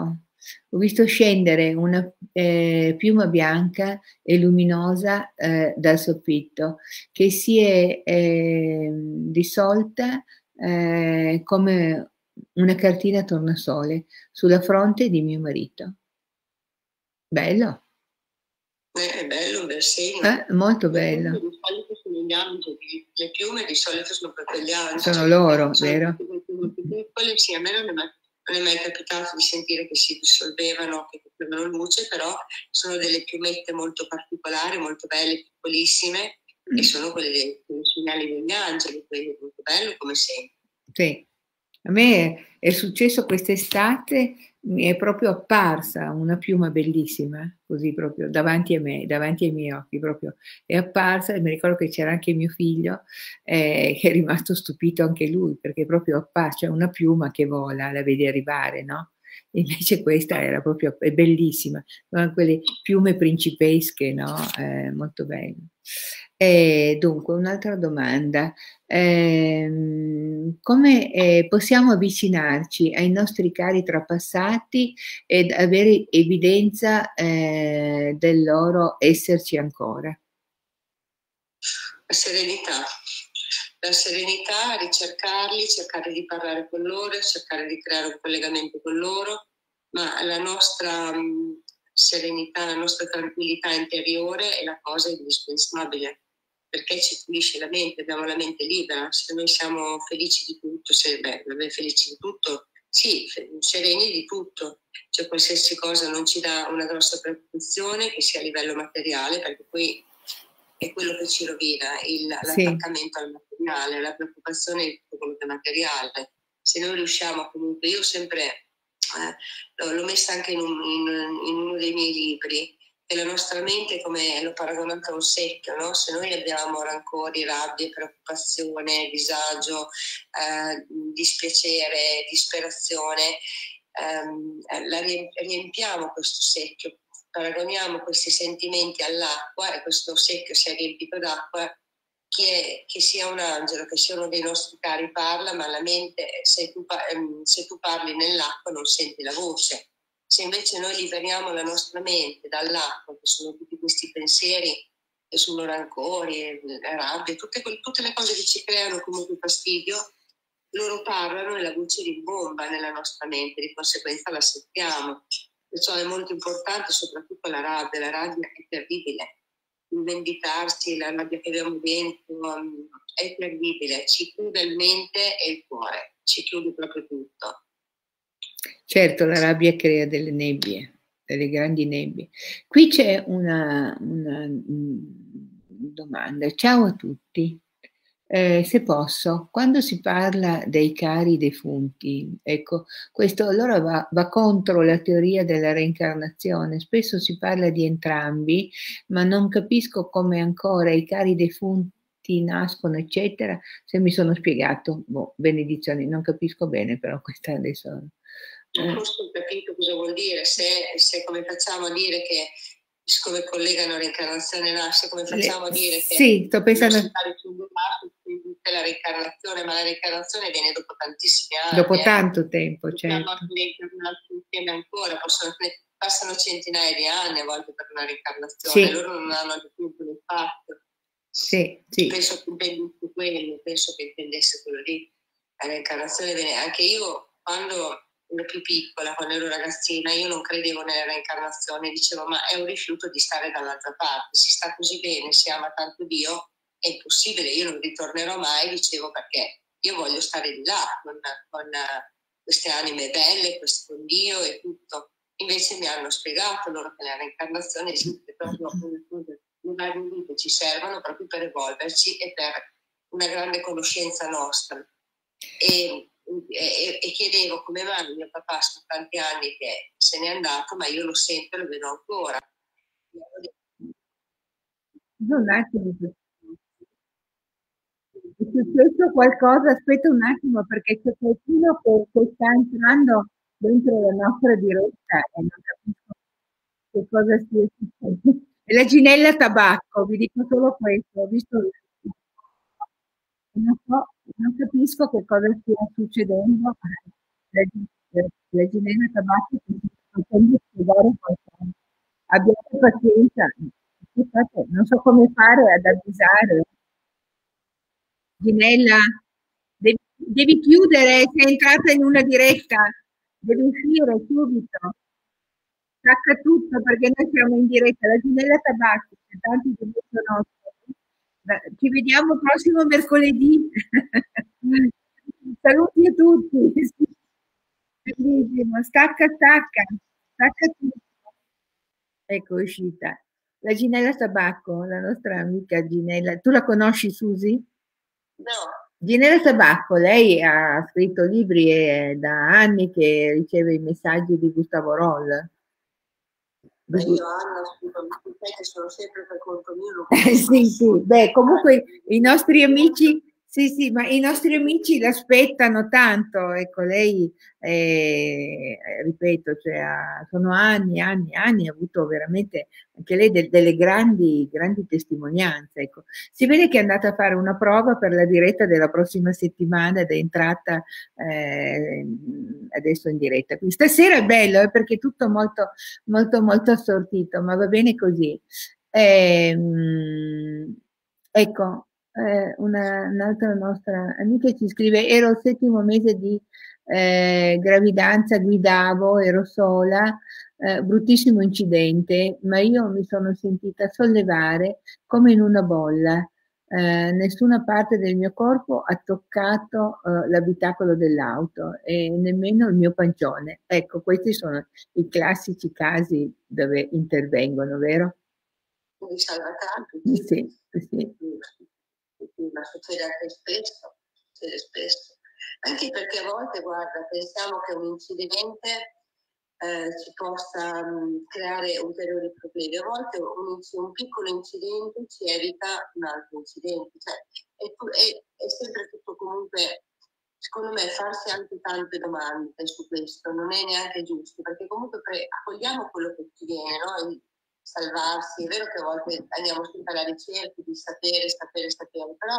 Ho visto scendere una piuma bianca e luminosa dal soffitto che si è dissolta come una cartina tornasole sulla fronte di mio marito. Bello. È bello, un bel segno. Molto bello. Di solito sono gli angeli, le piume di solito sono proprio gli angeli. Sono loro, vero? Molto piccole, sì, a me non è mai capitato di sentire che si dissolvevano, che facevano luce, però sono delle piumette molto particolari, molto belle, piccolissime, e sono quelle dei segnali degli angeli, quindi molto bello come sempre. Sì. A me è successo quest'estate, mi è proprio apparsa una piuma bellissima, così proprio davanti a me, davanti ai miei occhi, proprio è apparsa e mi ricordo che c'era anche mio figlio che è rimasto stupito anche lui, perché è proprio apparsa, c'è una piuma che vola, la vedi arrivare, no? Invece questa era proprio è bellissima, sono quelle piume principesche, no? Molto belle. Dunque, un'altra domanda. Come possiamo avvicinarci ai nostri cari trapassati ed avere evidenza del loro esserci ancora? La serenità, ricercarli, cercare di parlare con loro, cercare di creare un collegamento con loro, ma la nostra serenità, la nostra tranquillità interiore è la cosa indispensabile, perché ci pulisce la mente, abbiamo la mente libera. Se noi siamo felici di tutto, felici di tutto, sì, sereni di tutto, cioè qualsiasi cosa non ci dà una grossa preoccupazione, che sia a livello materiale, perché poi è quello che ci rovina, l'attaccamento al materiale, la preoccupazione di tutto quello che è materiale. Se noi riusciamo comunque, io sempre l'ho messa anche in uno dei miei libri, che la nostra mente, come l'ho paragonato a un secchio, no? Se noi abbiamo rancori, rabbie, preoccupazione, disagio, dispiacere, disperazione, riempiamo questo secchio, paragoniamo questi sentimenti all'acqua e questo secchio si è riempito d'acqua, che sia un angelo, che sia uno dei nostri cari parla, ma la mente, se tu parli nell'acqua non senti la voce. Se invece noi liberiamo la nostra mente dall'acqua, che sono tutti questi pensieri, che sono rancori, rabbie, tutte le cose che ci creano comunque fastidio, loro parlano e la voce rimbomba nella nostra mente, di conseguenza la sentiamo. Perciò è molto importante soprattutto la rabbia è terribile. Il vendicarsi, la rabbia che abbiamo dentro è terribile, ci chiude il mente e il cuore, ci chiude proprio tutto. Certo, la rabbia crea delle nebbie, delle grandi nebbie. Qui c'è una domanda. Ciao a tutti. Se posso, quando si parla dei cari defunti, ecco, questo allora va contro la teoria della reincarnazione. Spesso si parla di entrambi, ma non capisco come ancora i cari defunti nascono, eccetera. Se mi sono spiegato, benedizioni, non capisco bene, però questa adesso. Forse ho capito cosa vuol dire, se come facciamo a dire che, siccome collegano reincarnazione e nasce, come facciamo a dire che sì, sto pensando la reincarnazione, ma la reincarnazione viene dopo tantissimi anni. Dopo tanto tempo, certo. Insieme ancora, passano centinaia di anni a volte per una reincarnazione, sì. Loro non hanno il tempo del fatto. Sì, sì. Penso che intendesse quello lì. La reincarnazione viene, anche io quando ero più piccola, quando ero ragazzina, io non credevo nella reincarnazione, dicevo ma è un rifiuto di stare dall'altra parte, si sta così bene, si ama tanto Dio, è impossibile, io non ritornerò mai, dicevo, perché io voglio stare di là con queste anime belle, con Dio e tutto. Invece mi hanno spiegato loro che la reincarnazione esiste proprio che ci servono proprio per evolverci e per una grande conoscenza nostra. E chiedevo come mai mio papà sono tanti anni che se n'è andato, ma io lo sento e lo vedo ancora. Un attimo, è successo qualcosa? Aspetta un attimo, perché c'è qualcuno che sta entrando dentro la nostra diretta e non capisco che cosa stia succedendo. È la Ginella Tabacco, vi dico solo questo, ho visto, non capisco che cosa stia succedendo. La Ginella Tabacco facendo spiegare qualcosa. Abbiate pazienza, scusate, non so come fare ad avvisare. Ginella, devi chiudere, sei entrata in una diretta, devi uscire subito. Stacca tutto perché noi siamo in diretta. La Ginella Tabacchi, che tanti di voi conoscono. Ci vediamo prossimo mercoledì. Saluti a tutti. Bellissimo. Stacca, stacca. Stacca tutto. Ecco, è uscita. La Ginella Tabacco, la nostra amica Ginella. Tu la conosci, Susi? No. Ginella Tabacco, lei ha scritto libri e è da anni che riceve i messaggi di Gustavo Roll. Beh, io Anna, che sono sempre per conto mio. Sì, sì, beh, comunque i nostri amici, sì, sì, ma i nostri amici l'aspettano tanto, ecco, lei, ripeto, cioè, sono anni, anni, anni, ha avuto veramente anche lei delle grandi, grandi testimonianze, ecco. Si vede che è andata a fare una prova per la diretta della prossima settimana ed è entrata adesso in diretta. Quindi stasera è bello, perché è tutto molto, molto, molto assortito, ma va bene così. Ecco, un'altra nostra amica ci scrive: ero al 7° mese di gravidanza, guidavo, ero sola, bruttissimo incidente, ma io mi sono sentita sollevare come in una bolla. Nessuna parte del mio corpo ha toccato l'abitacolo dell'auto e nemmeno il mio pancione. Ecco, questi sono i classici casi dove intervengono, vero? Quindi salvataggio, Sì, sì. ma succede anche spesso, succede spesso. Anche perché a volte, guarda, pensiamo che un incidente ci possa creare ulteriori problemi. A volte un piccolo incidente ci evita un altro incidente. Cioè, è sempre tutto comunque, secondo me, farsi anche tante domande su questo non è neanche giusto, perché comunque accogliamo quello che ci viene, no? Salvarsi. È vero che a volte andiamo sempre alla ricerca di sapere, però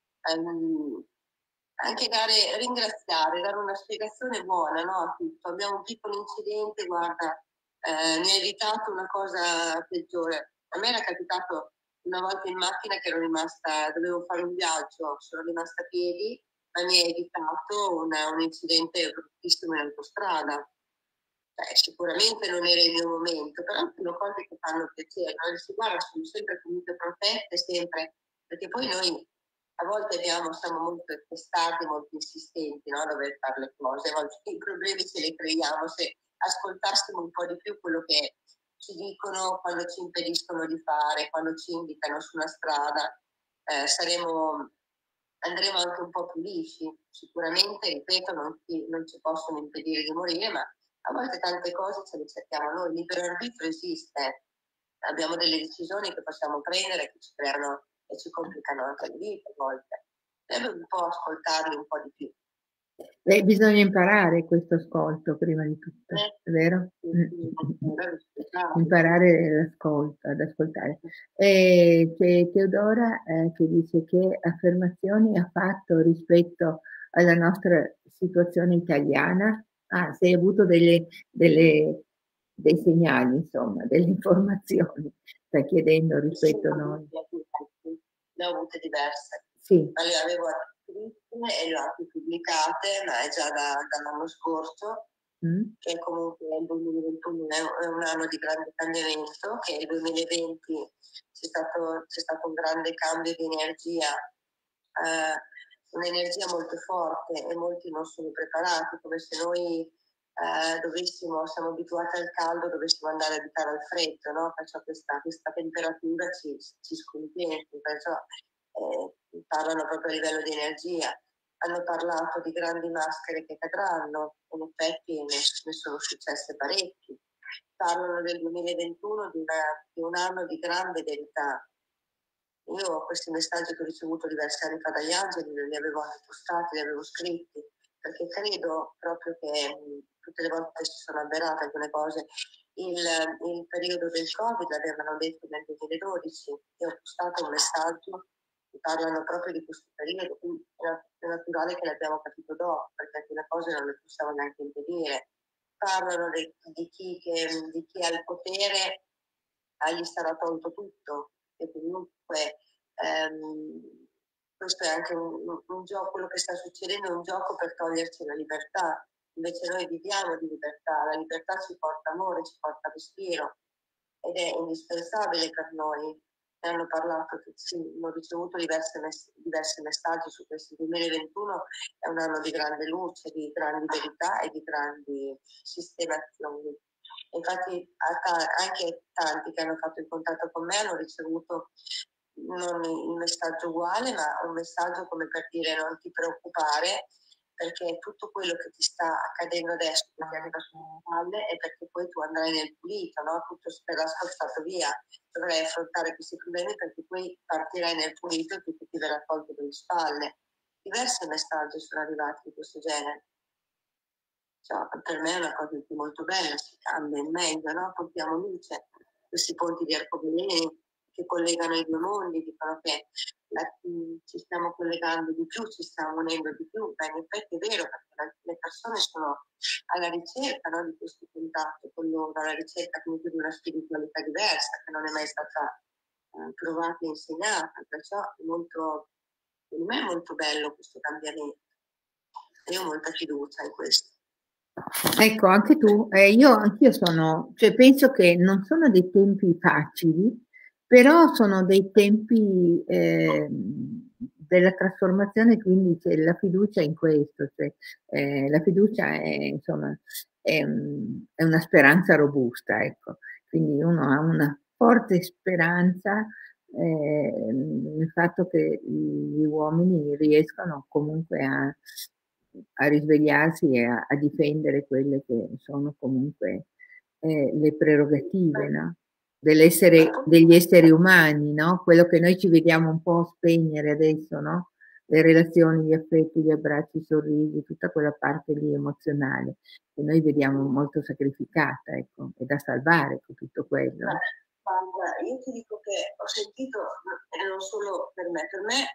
anche ringraziare, dare una spiegazione buona, no, a tutto. Abbiamo un piccolo incidente, guarda, mi ha evitato una cosa peggiore. A me era capitato una volta in macchina che dovevo fare un viaggio, sono rimasta a piedi, ma mi ha evitato un incidente bruttissimo in autostrada. Sicuramente non era il mio momento, però sono cose che fanno piacere, no? Si guarda, sono sempre comunque protette, sempre, perché poi noi a volte siamo molto testardi, molto insistenti, no? A dover fare le cose, a volte i problemi ce li creiamo, se ascoltassimo un po' di più quello che ci dicono, quando ci impediscono di fare, quando ci indicano su una strada, andremo anche un po' più lisci. Sicuramente, ripeto, non ci possono impedire di morire, ma a volte tante cose ce le cerchiamo noi. Il libero arbitrio esiste, abbiamo delle decisioni che possiamo prendere che ci creano e ci complicano anche la vita a volte. Deve un po' ascoltarli un po' di più. Beh, bisogna imparare questo ascolto prima di tutto, vero? Imparare l'ascolto, ad ascoltare. C'è Teodora che dice che affermazioni ha fatto rispetto alla nostra situazione italiana. Ah, se hai avuto dei segnali, insomma, delle informazioni. Sta chiedendo rispetto a noi. Ne ho avute diverse. Sì. Ma le avevo scritte e le ho anche pubblicate, ma è già dall'anno scorso, che comunque il 2021 è un anno di grande cambiamento, che il 2020 c'è stato un grande cambio di energia, un'energia molto forte e molti non sono preparati, come se noi siamo abituati al caldo, dovessimo andare a abitare al freddo, no? Perciò questa temperatura ci scontenta, perciò parlano proprio a livello di energia. Hanno parlato di grandi maschere che cadranno, in effetti ne sono successe parecchie. Parlano del 2021 di un anno di grande verità. Io questi messaggi che ho ricevuto diversi anni fa dagli angeli li avevo anche postati, li avevo scritti, perché credo proprio che tutte le volte si sono avverate alcune cose. Il periodo del Covid l'avevano detto nel 2012, io ho postato un messaggio che parlano proprio di questo periodo, quindi è naturale che l'abbiamo capito dopo, perché alcune cose non le possiamo neanche impedire. parlano di chi ha il potere, gli sarà tolto tutto, e comunque questo è anche un gioco, quello che sta succedendo è un gioco per toglierci la libertà. Invece noi viviamo di libertà, la libertà ci porta amore, ci porta respiro ed è indispensabile per noi. Ne hanno parlato tutti, hanno ricevuto diversi messaggi su questo. 2021 è un anno di grande luce, di grandi verità e di grandi sistemazioni. Infatti anche tanti che hanno fatto il contatto con me hanno ricevuto non il messaggio uguale, ma un messaggio come per dire non ti preoccupare, perché tutto quello che ti sta accadendo adesso che ti arriva sulle spalle è perché poi tu andrai nel pulito, no? Tutto verrà spazzato via, dovrai affrontare questi problemi perché poi partirai nel pulito e tutto ti verrà tolto dalle spalle. Diversi messaggi sono arrivati di questo genere. Cioè, per me è una cosa molto bella, si cambia in meglio, no? Portiamo luce, questi ponti di arcobaleni che collegano i due mondi, dicono che ci stiamo collegando di più, ci stiamo unendo di più. Beh, in effetti è vero, perché le persone sono alla ricerca, no, di questo contatto con loro, alla ricerca comunque di una spiritualità diversa che non è mai stata provata e insegnata, perciò per me è molto bello questo cambiamento. Io ho molta fiducia in questo. Ecco, anche tu, anch'io sono, cioè penso che non sono dei tempi facili, però sono dei tempi della trasformazione, quindi c'è la fiducia in questo, cioè, la fiducia è, insomma, è una speranza robusta, ecco. Quindi uno ha una forte speranza nel fatto che gli uomini riescano comunque a risvegliarsi e a difendere quelle che sono comunque le prerogative, no? Degli esseri umani, no? Quello che noi ci vediamo un po' spegnere adesso, no? Le relazioni, gli affetti, gli abbracci, i sorrisi, tutta quella parte lì emozionale che noi vediamo molto sacrificata, ecco, è da salvare con tutto quello. Io ti dico che ho sentito, e non solo per me,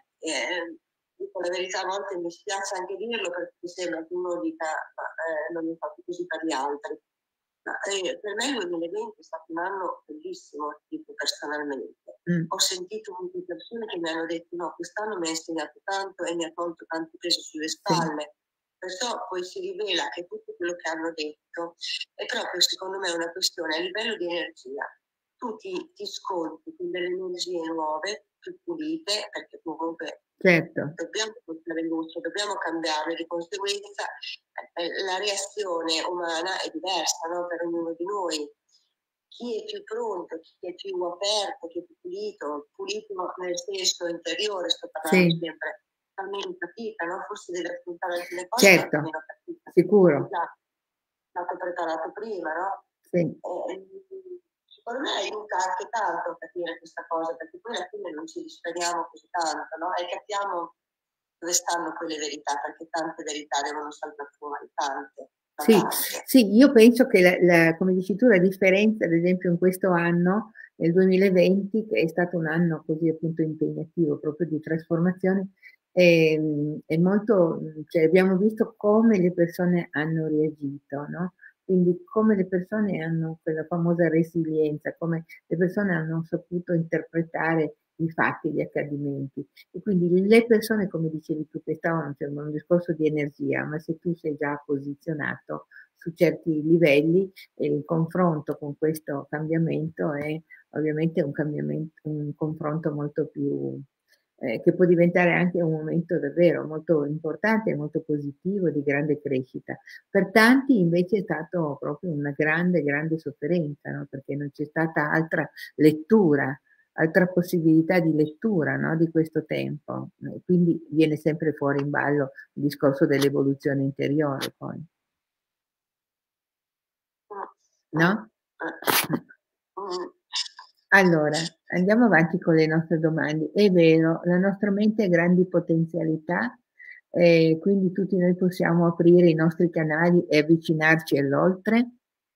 dico la verità, a volte mi spiace anche dirlo perché mi sembra che uno dica non mi fa più così per gli altri. Ma, per me il 2020 è stato un anno bellissimo, dico personalmente. Ho sentito molte persone che mi hanno detto no, quest'anno mi ha insegnato tanto e mi ha tolto tanto peso sulle spalle. Sì. Perciò poi si rivela che tutto quello che hanno detto è proprio, secondo me, una questione a livello di energia. Tu ti sconti con delle energie nuove, più pulite, perché comunque dobbiamo portare luce, dobbiamo cambiarle, di conseguenza la reazione umana è diversa, no? Per ognuno di noi. Chi è più pronto, chi è più aperto, chi è più pulito nel senso interiore, sto parlando sempre, ha meno fatica, no? Forse deve affrontare alcune cose, certo, meno fatica. Sicuro. È stato preparato prima, no? Sì. Secondo me aiuta anche tanto a capire questa cosa, perché poi alla fine non ci disperiamo così tanto, no? E capiamo dove stanno quelle verità, perché tante verità devono saltare fuori, tante. Sì, io penso che, come dici tu, la differenza, ad esempio, in questo anno, nel 2020, che è stato un anno così appunto impegnativo, proprio di trasformazione, è molto, cioè abbiamo visto come le persone hanno reagito, no? Quindi come le persone hanno quella famosa resilienza, come le persone hanno saputo interpretare i fatti, gli accadimenti. E quindi le persone, come dicevi tu, che stavano, cioè, un discorso di energia, ma se tu sei già posizionato su certi livelli, il confronto con questo cambiamento è ovviamente un confronto molto più che può diventare anche un momento davvero molto importante e molto positivo, di grande crescita. Per tanti invece è stato proprio una grande, grande sofferenza, no? Perché non c'è stata altra lettura, altra possibilità di lettura, no? Di questo tempo. Quindi viene sempre fuori in ballo il discorso dell'evoluzione interiore poi. No? Allora, andiamo avanti con le nostre domande. È vero, la nostra mente ha grandi potenzialità, quindi tutti noi possiamo aprire i nostri canali e avvicinarci all'oltre?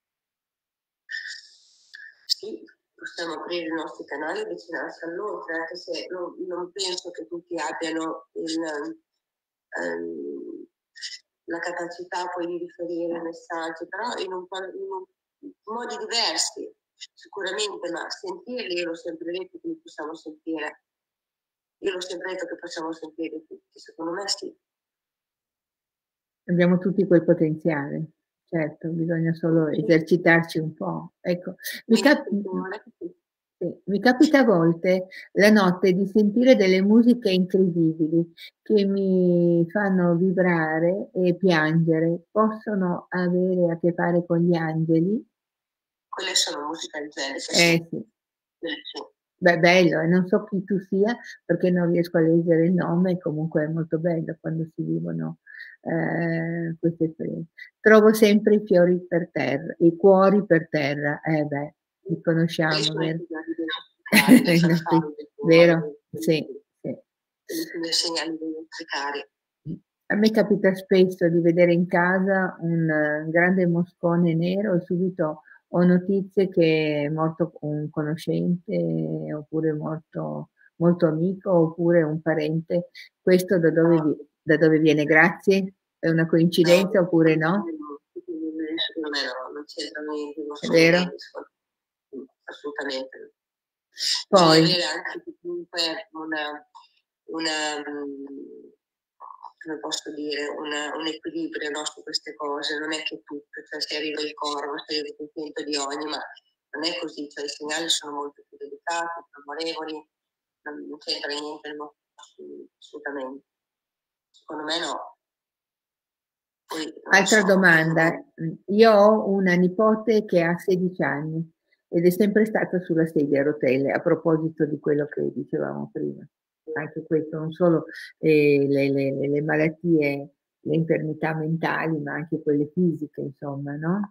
Sì, possiamo aprire i nostri canali e avvicinarci all'oltre, anche se non penso che tutti abbiano la capacità poi di riferire messaggi, però in modi diversi, sicuramente, ma sentirli, io l'ho sempre detto che li possiamo sentire. Io l'ho sempre detto che possiamo sentire tutti, secondo me sì. Abbiamo tutti quel potenziale, certo, bisogna solo esercitarci un po'. Ecco, mi capita a volte la notte di sentire delle musiche incredibili che mi fanno vibrare e piangere. Possono avere a che fare con gli angeli? Quelle sono musiche angeliche, sì. sì. Beh, bello, e non so chi tu sia perché non riesco a leggere il nome, comunque è molto bello quando si vivono queste esperienze. Trovo sempre i fiori per terra, i cuori per terra, beh, li conosciamo, vero? Vero? Sì, sì. I segnali dei nostri cari. A me capita spesso di vedere in casa un grande moscone nero e subito ho notizie che è morto un conoscente oppure morto molto amico oppure un parente. Questo da dove viene? Grazie? È una coincidenza oppure no? Secondo me no, non c'entra niente, non È sono vero? assolutamente. Poi, bisogna avere anche comunque una come posso dire, un equilibrio, no, su queste cose, non è che tutto, cioè se arriva il corvo, se arriva il contento di ogni, ma non è così, cioè i segnali sono molto più delicati, più amorevoli, non c'entra niente, no, assolutamente. Secondo me no. Poi, altra domanda, io ho una nipote che ha 16 anni ed è sempre stata sulla sedia a rotelle, a proposito di quello che dicevamo prima. Anche questo, non solo le malattie, le infermità mentali, ma anche quelle fisiche, insomma, no?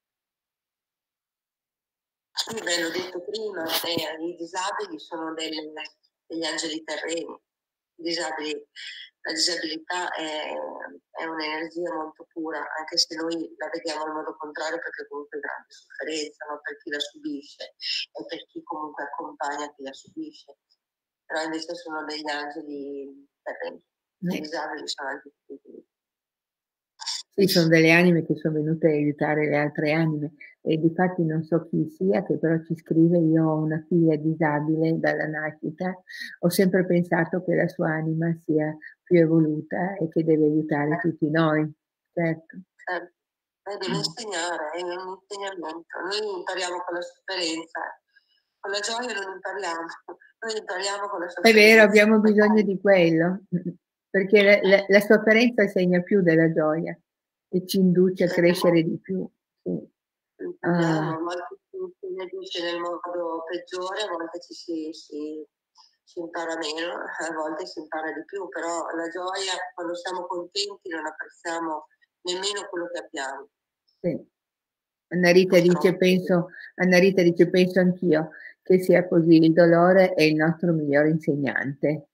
Sì, ve l'ho detto prima, i disabili sono degli angeli terreni. La disabilità è un'energia molto pura, anche se noi la vediamo in modo contrario perché comunque è grande sofferenza, no? Per chi la subisce e per chi comunque accompagna chi la subisce. Però invece sono degli angeli terreni. I disabili sono anche tutti. Sì, sono delle anime che sono venute a aiutare le altre anime e difatti non so chi sia, che però ci scrive, io ho una figlia disabile dalla nascita, ho sempre pensato che la sua anima sia più evoluta e che deve aiutare tutti noi, certo. Deve insegnare, è un insegnamento. Noi impariamo con la sofferenza, con la gioia non impariamo, noi impariamo con la sofferenza. È vero, abbiamo bisogno di quello, perché la sofferenza segna più della gioia e ci induce a crescere di più. Sì. A volte si reagisce nel modo peggiore, a volte si impara meno, a volte si impara di più, però la gioia, quando siamo contenti, non apprezziamo nemmeno quello che abbiamo. Sì. Anna Rita dice, penso anch'io che sia così, il dolore è il nostro migliore insegnante.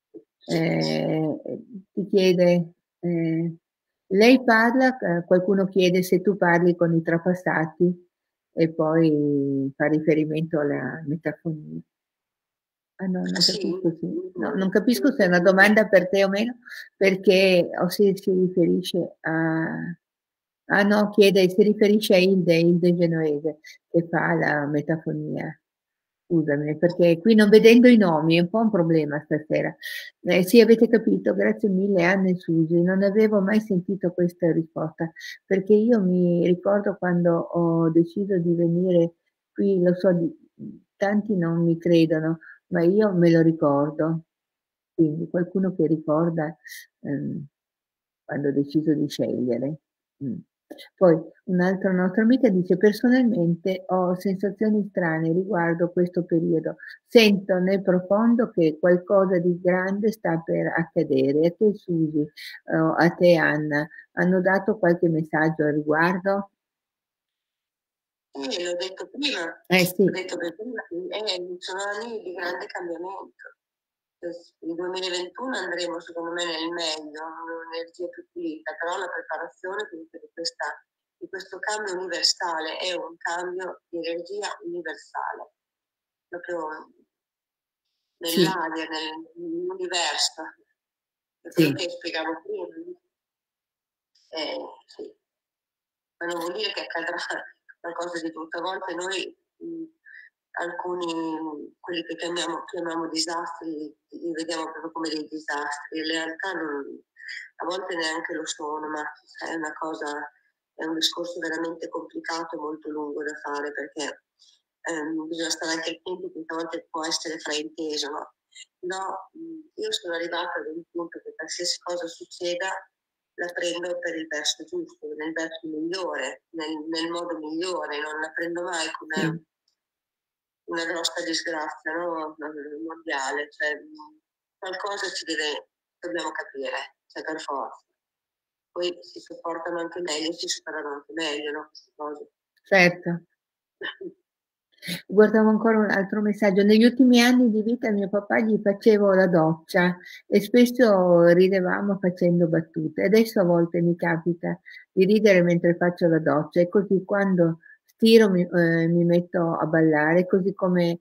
Ti chiede, lei parla, qualcuno chiede se tu parli con i trapassati e poi fa riferimento alla metafonia. Ah no, non capisco, sì. No, non capisco se è una domanda per te o meno, perché o se si riferisce a... Ah no, chiede, si riferisce a Hilde Genovese, che fa la metafonia. Scusami, perché qui non vedendo i nomi è un po' un problema stasera. Sì, avete capito, grazie mille Anna e Susi, non avevo mai sentito questa risposta, perché io mi ricordo quando ho deciso di venire qui, lo so, tanti non mi credono, ma io me lo ricordo. Quindi qualcuno che ricorda quando ho deciso di scegliere. Poi un'altra nostra amica dice: personalmente ho sensazioni strane riguardo questo periodo. Sento nel profondo che qualcosa di grande sta per accadere. A te, Susi, a te, Anna, hanno dato qualche messaggio al riguardo? Sì, l'ho detto prima. Sì. L'ho detto prima, sono anni di grande cambiamento. Il 2021 andremo secondo me nel meglio, un'energia più pulita, però la preparazione di questo cambio universale è un cambio di energia universale, proprio nell'aria, nell'universo, è quello che spiegavo prima. Sì. Ma non vuol dire che accadrà qualcosa di brutto. A volte noi, alcuni, quelli che chiamiamo disastri, li vediamo proprio come dei disastri. In realtà a volte neanche lo sono, ma è una cosa, è un discorso veramente complicato e molto lungo da fare, perché bisogna stare anche attenti, perché a volte può essere frainteso, no? No, io sono arrivata ad un punto che qualsiasi cosa succeda la prendo per il verso giusto, nel verso migliore, nel modo migliore, non la prendo mai come una grossa disgrazia, no? Mondiale, cioè, qualcosa dobbiamo capire, cioè per forza. Poi si sopportano anche meglio, si superano anche meglio, no? Queste cose. Certo. Guardavo ancora un altro messaggio. Negli ultimi anni di vita a mio papà gli facevo la doccia e spesso ridevamo facendo battute. Adesso a volte mi capita di ridere mentre faccio la doccia e così quando stiro mi metto a ballare, così come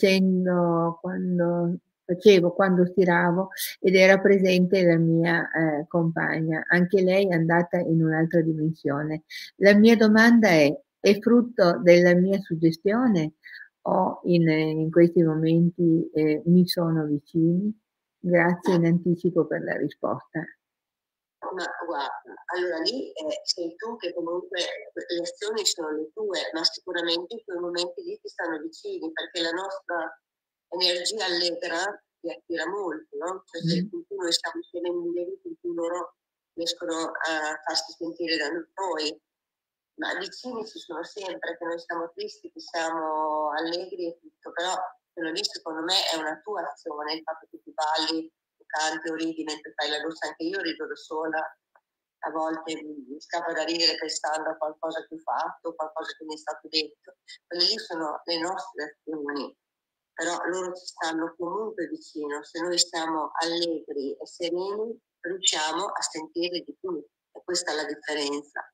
facevo quando stiravo ed era presente la mia compagna. Anche lei è andata in un'altra dimensione. La mia domanda è frutto della mia suggestione o in questi momenti mi sono vicini? Grazie in anticipo per la risposta. Ma guarda, allora lì sei tu che comunque le azioni sono le tue, ma sicuramente in quei momenti lì ti stanno vicini, perché la nostra energia allegra ti attira molto, no? Cioè se noi stiamo insieme in un lievito in cui loro riescono a farsi sentire da noi, ma vicini ci sono sempre, che noi siamo tristi, che siamo allegri e tutto, però quello lì secondo me è una tua azione, il fatto che tu balli, canti o ridi mentre fai la doccia, anche io rido da sola, a volte mi scappa da ridere pensando a qualcosa che ho fatto, qualcosa che mi è stato detto. Quelle lì sono le nostre azioni, però loro ci stanno comunque vicino. Se noi stiamo allegri e sereni, riusciamo a sentire di più, e questa è la differenza.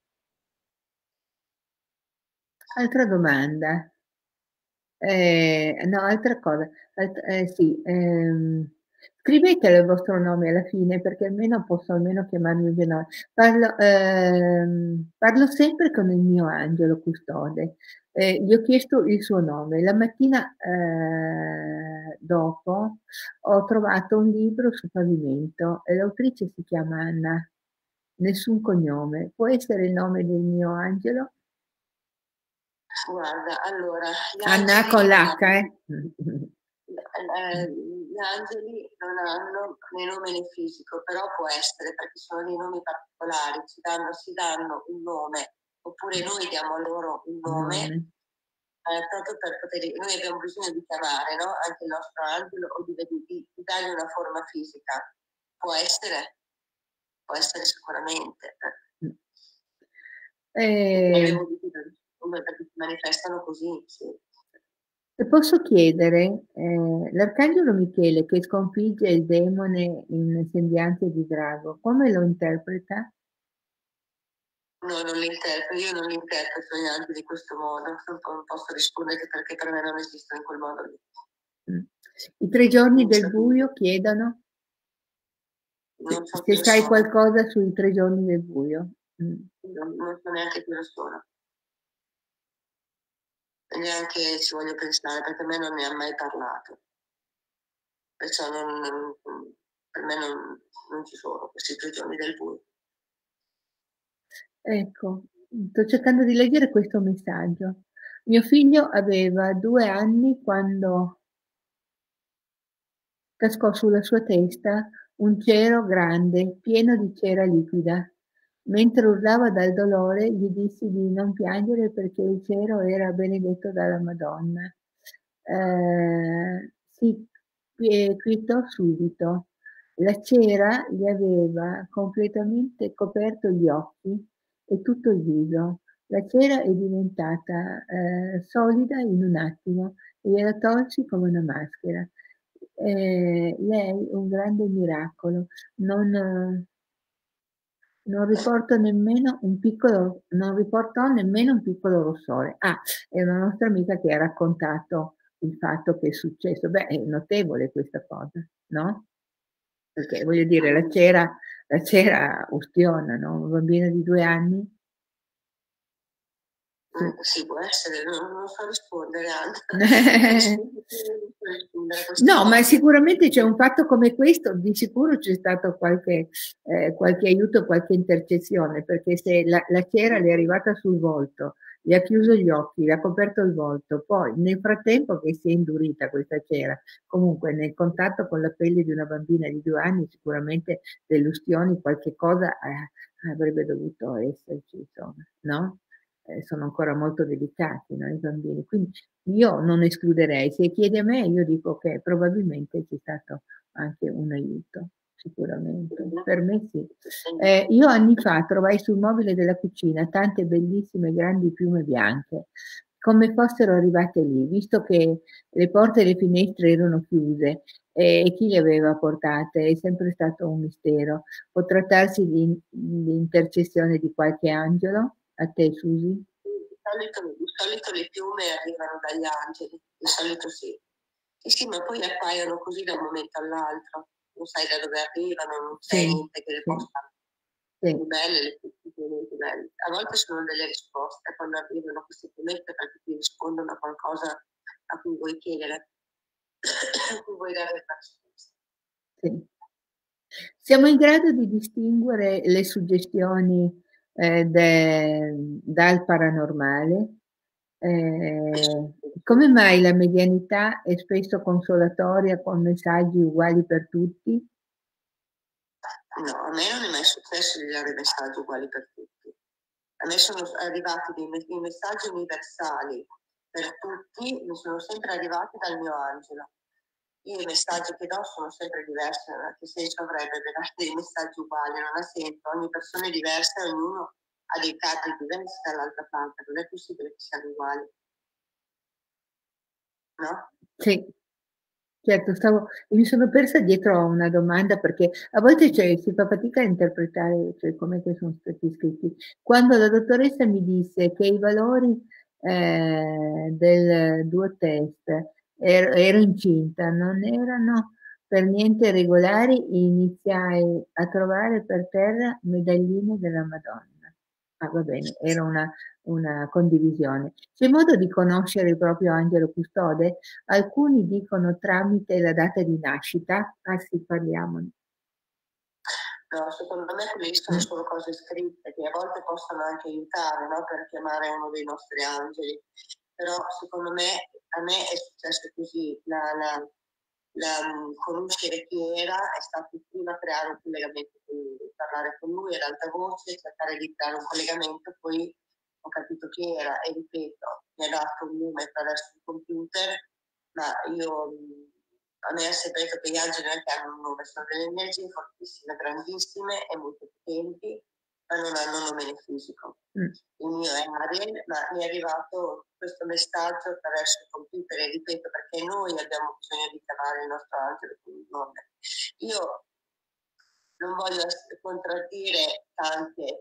Altra domanda. No, altra cosa. Sì, scrivetelo il vostro nome alla fine perché almeno posso almeno chiamarmi di nome. Parlo sempre con il mio angelo custode. Gli ho chiesto il suo nome. La mattina dopo ho trovato un libro sul pavimento e l'autrice si chiama Anna. Nessun cognome. Può essere il nome del mio angelo? Guarda, allora, Anna con l'H, gli angeli non hanno né nome né fisico, però può essere perché sono dei nomi particolari, si danno un nome, oppure noi diamo loro un nome, proprio per poter, noi abbiamo bisogno di chiamare, no? Anche il nostro angelo o di dargli una forma fisica. Può essere sicuramente. Perché si manifestano così, sì. Se posso chiedere, l'Arcangelo Michele che sconfigge il demone in sembianze di drago, come lo interpreta? No, io non li interpreto gli angeli di questo modo, non posso rispondere perché per me non esistono in quel modo lì. I 3 giorni del buio chiedono? Se sai qualcosa sui 3 giorni del buio. Non so neanche chi lo sono. E neanche ci voglio pensare perché a me non ne ha mai parlato. Perciò per me non ci sono questi 3 giorni del buio. Ecco, sto cercando di leggere questo messaggio. Mio figlio aveva 2 anni quando cascò sulla sua testa un cero grande, pieno di cera liquida. Mentre urlava dal dolore, gli dissi di non piangere perché il cero era benedetto dalla Madonna. Si quietò subito. La cera gli aveva completamente coperto gli occhi e tutto il viso. La cera è diventata solida in un attimo e gliela tolsi come una maschera. Lei un grande miracolo, non riportò nemmeno un piccolo rossore. Ah, è una nostra amica che ha raccontato il fatto che è successo. Beh, è notevole questa cosa, no? Perché voglio dire, la cera la cera ustiona, no, una bambina di 2 anni? Sì. Sì, può essere, non so rispondere Anna. No, ma sicuramente c'è un fatto come questo, di sicuro c'è stato qualche aiuto, qualche intercessione, perché se la cera le è arrivata sul volto, le ha chiuso gli occhi, le ha coperto il volto, poi nel frattempo che si è indurita questa cera, comunque nel contatto con la pelle di una bambina di 2 anni sicuramente delle ustioni, qualche cosa avrebbe dovuto esserci, insomma, no? Sono ancora molto delicati, no, i bambini. Quindi io non escluderei. Se chiedi a me, io dico che probabilmente c'è stato anche un aiuto, sicuramente. Per me sì. Io anni fa trovai sul mobile della cucina tante bellissime grandi piume bianche, come fossero arrivate lì, visto che le porte e le finestre erano chiuse. E chi le aveva portate? È sempre stato un mistero. Può trattarsi di intercessione di qualche angelo? A te, Susi? Di solito le piume arrivano dagli angeli, di solito sì. Sì, ma poi appaiono così da un momento all'altro, non sai da dove arrivano, non c'è niente che le possa. Sì. Belle, le più belle. A volte sono delle risposte quando arrivano queste piumette perché ti rispondono a qualcosa a cui vuoi chiedere, a cui vuoi dare la risposta. Sì. Siamo in grado di distinguere le suggestioni dal paranormale? Come mai la medianità è spesso consolatoria con messaggi uguali per tutti? No, a me non è mai successo di dare messaggi uguali per tutti. A me sono arrivati dei messaggi universali per tutti, mi sono sempre arrivati dal mio angelo. Io i messaggi che do sono sempre diversi, che senso avrebbe dare dei messaggi uguali? Non ha senso, ogni persona è diversa e ognuno ha dei cadri diversi dall'altra parte, non è possibile che siano uguali. No? Sì, certo, mi sono persa dietro a una domanda perché a volte si fa fatica a interpretare, cioè, come che sono stati scritti. Quando la dottoressa mi disse che i valori del duo test ero incinta, non erano per niente regolari, iniziai a trovare per terra medagline della Madonna. Ah, va bene, era una condivisione. C'è modo di conoscere il proprio angelo custode? Alcuni dicono tramite la data di nascita. Ah sì, parliamone. No, secondo me quelle sono solo cose scritte che a volte possono anche aiutare, no? Per chiamare uno dei nostri angeli. Però secondo me, a me è successo così, conoscere chi era è stato prima creare un collegamento con lui, parlare con lui ad alta voce, cercare di creare un collegamento, poi ho capito chi era e ripeto, mi ha dato un nome attraverso il computer, ma io a me è sempre detto che gli angeli non hanno un nome, sono delle energie fortissime, grandissime e molto potenti, ma non hanno un nome fisico. Il mio è Ariel, ma mi è arrivato questo messaggio attraverso il computer e ripeto perché noi abbiamo bisogno di chiamare il nostro angelo con il nome. Io non voglio contraddire tante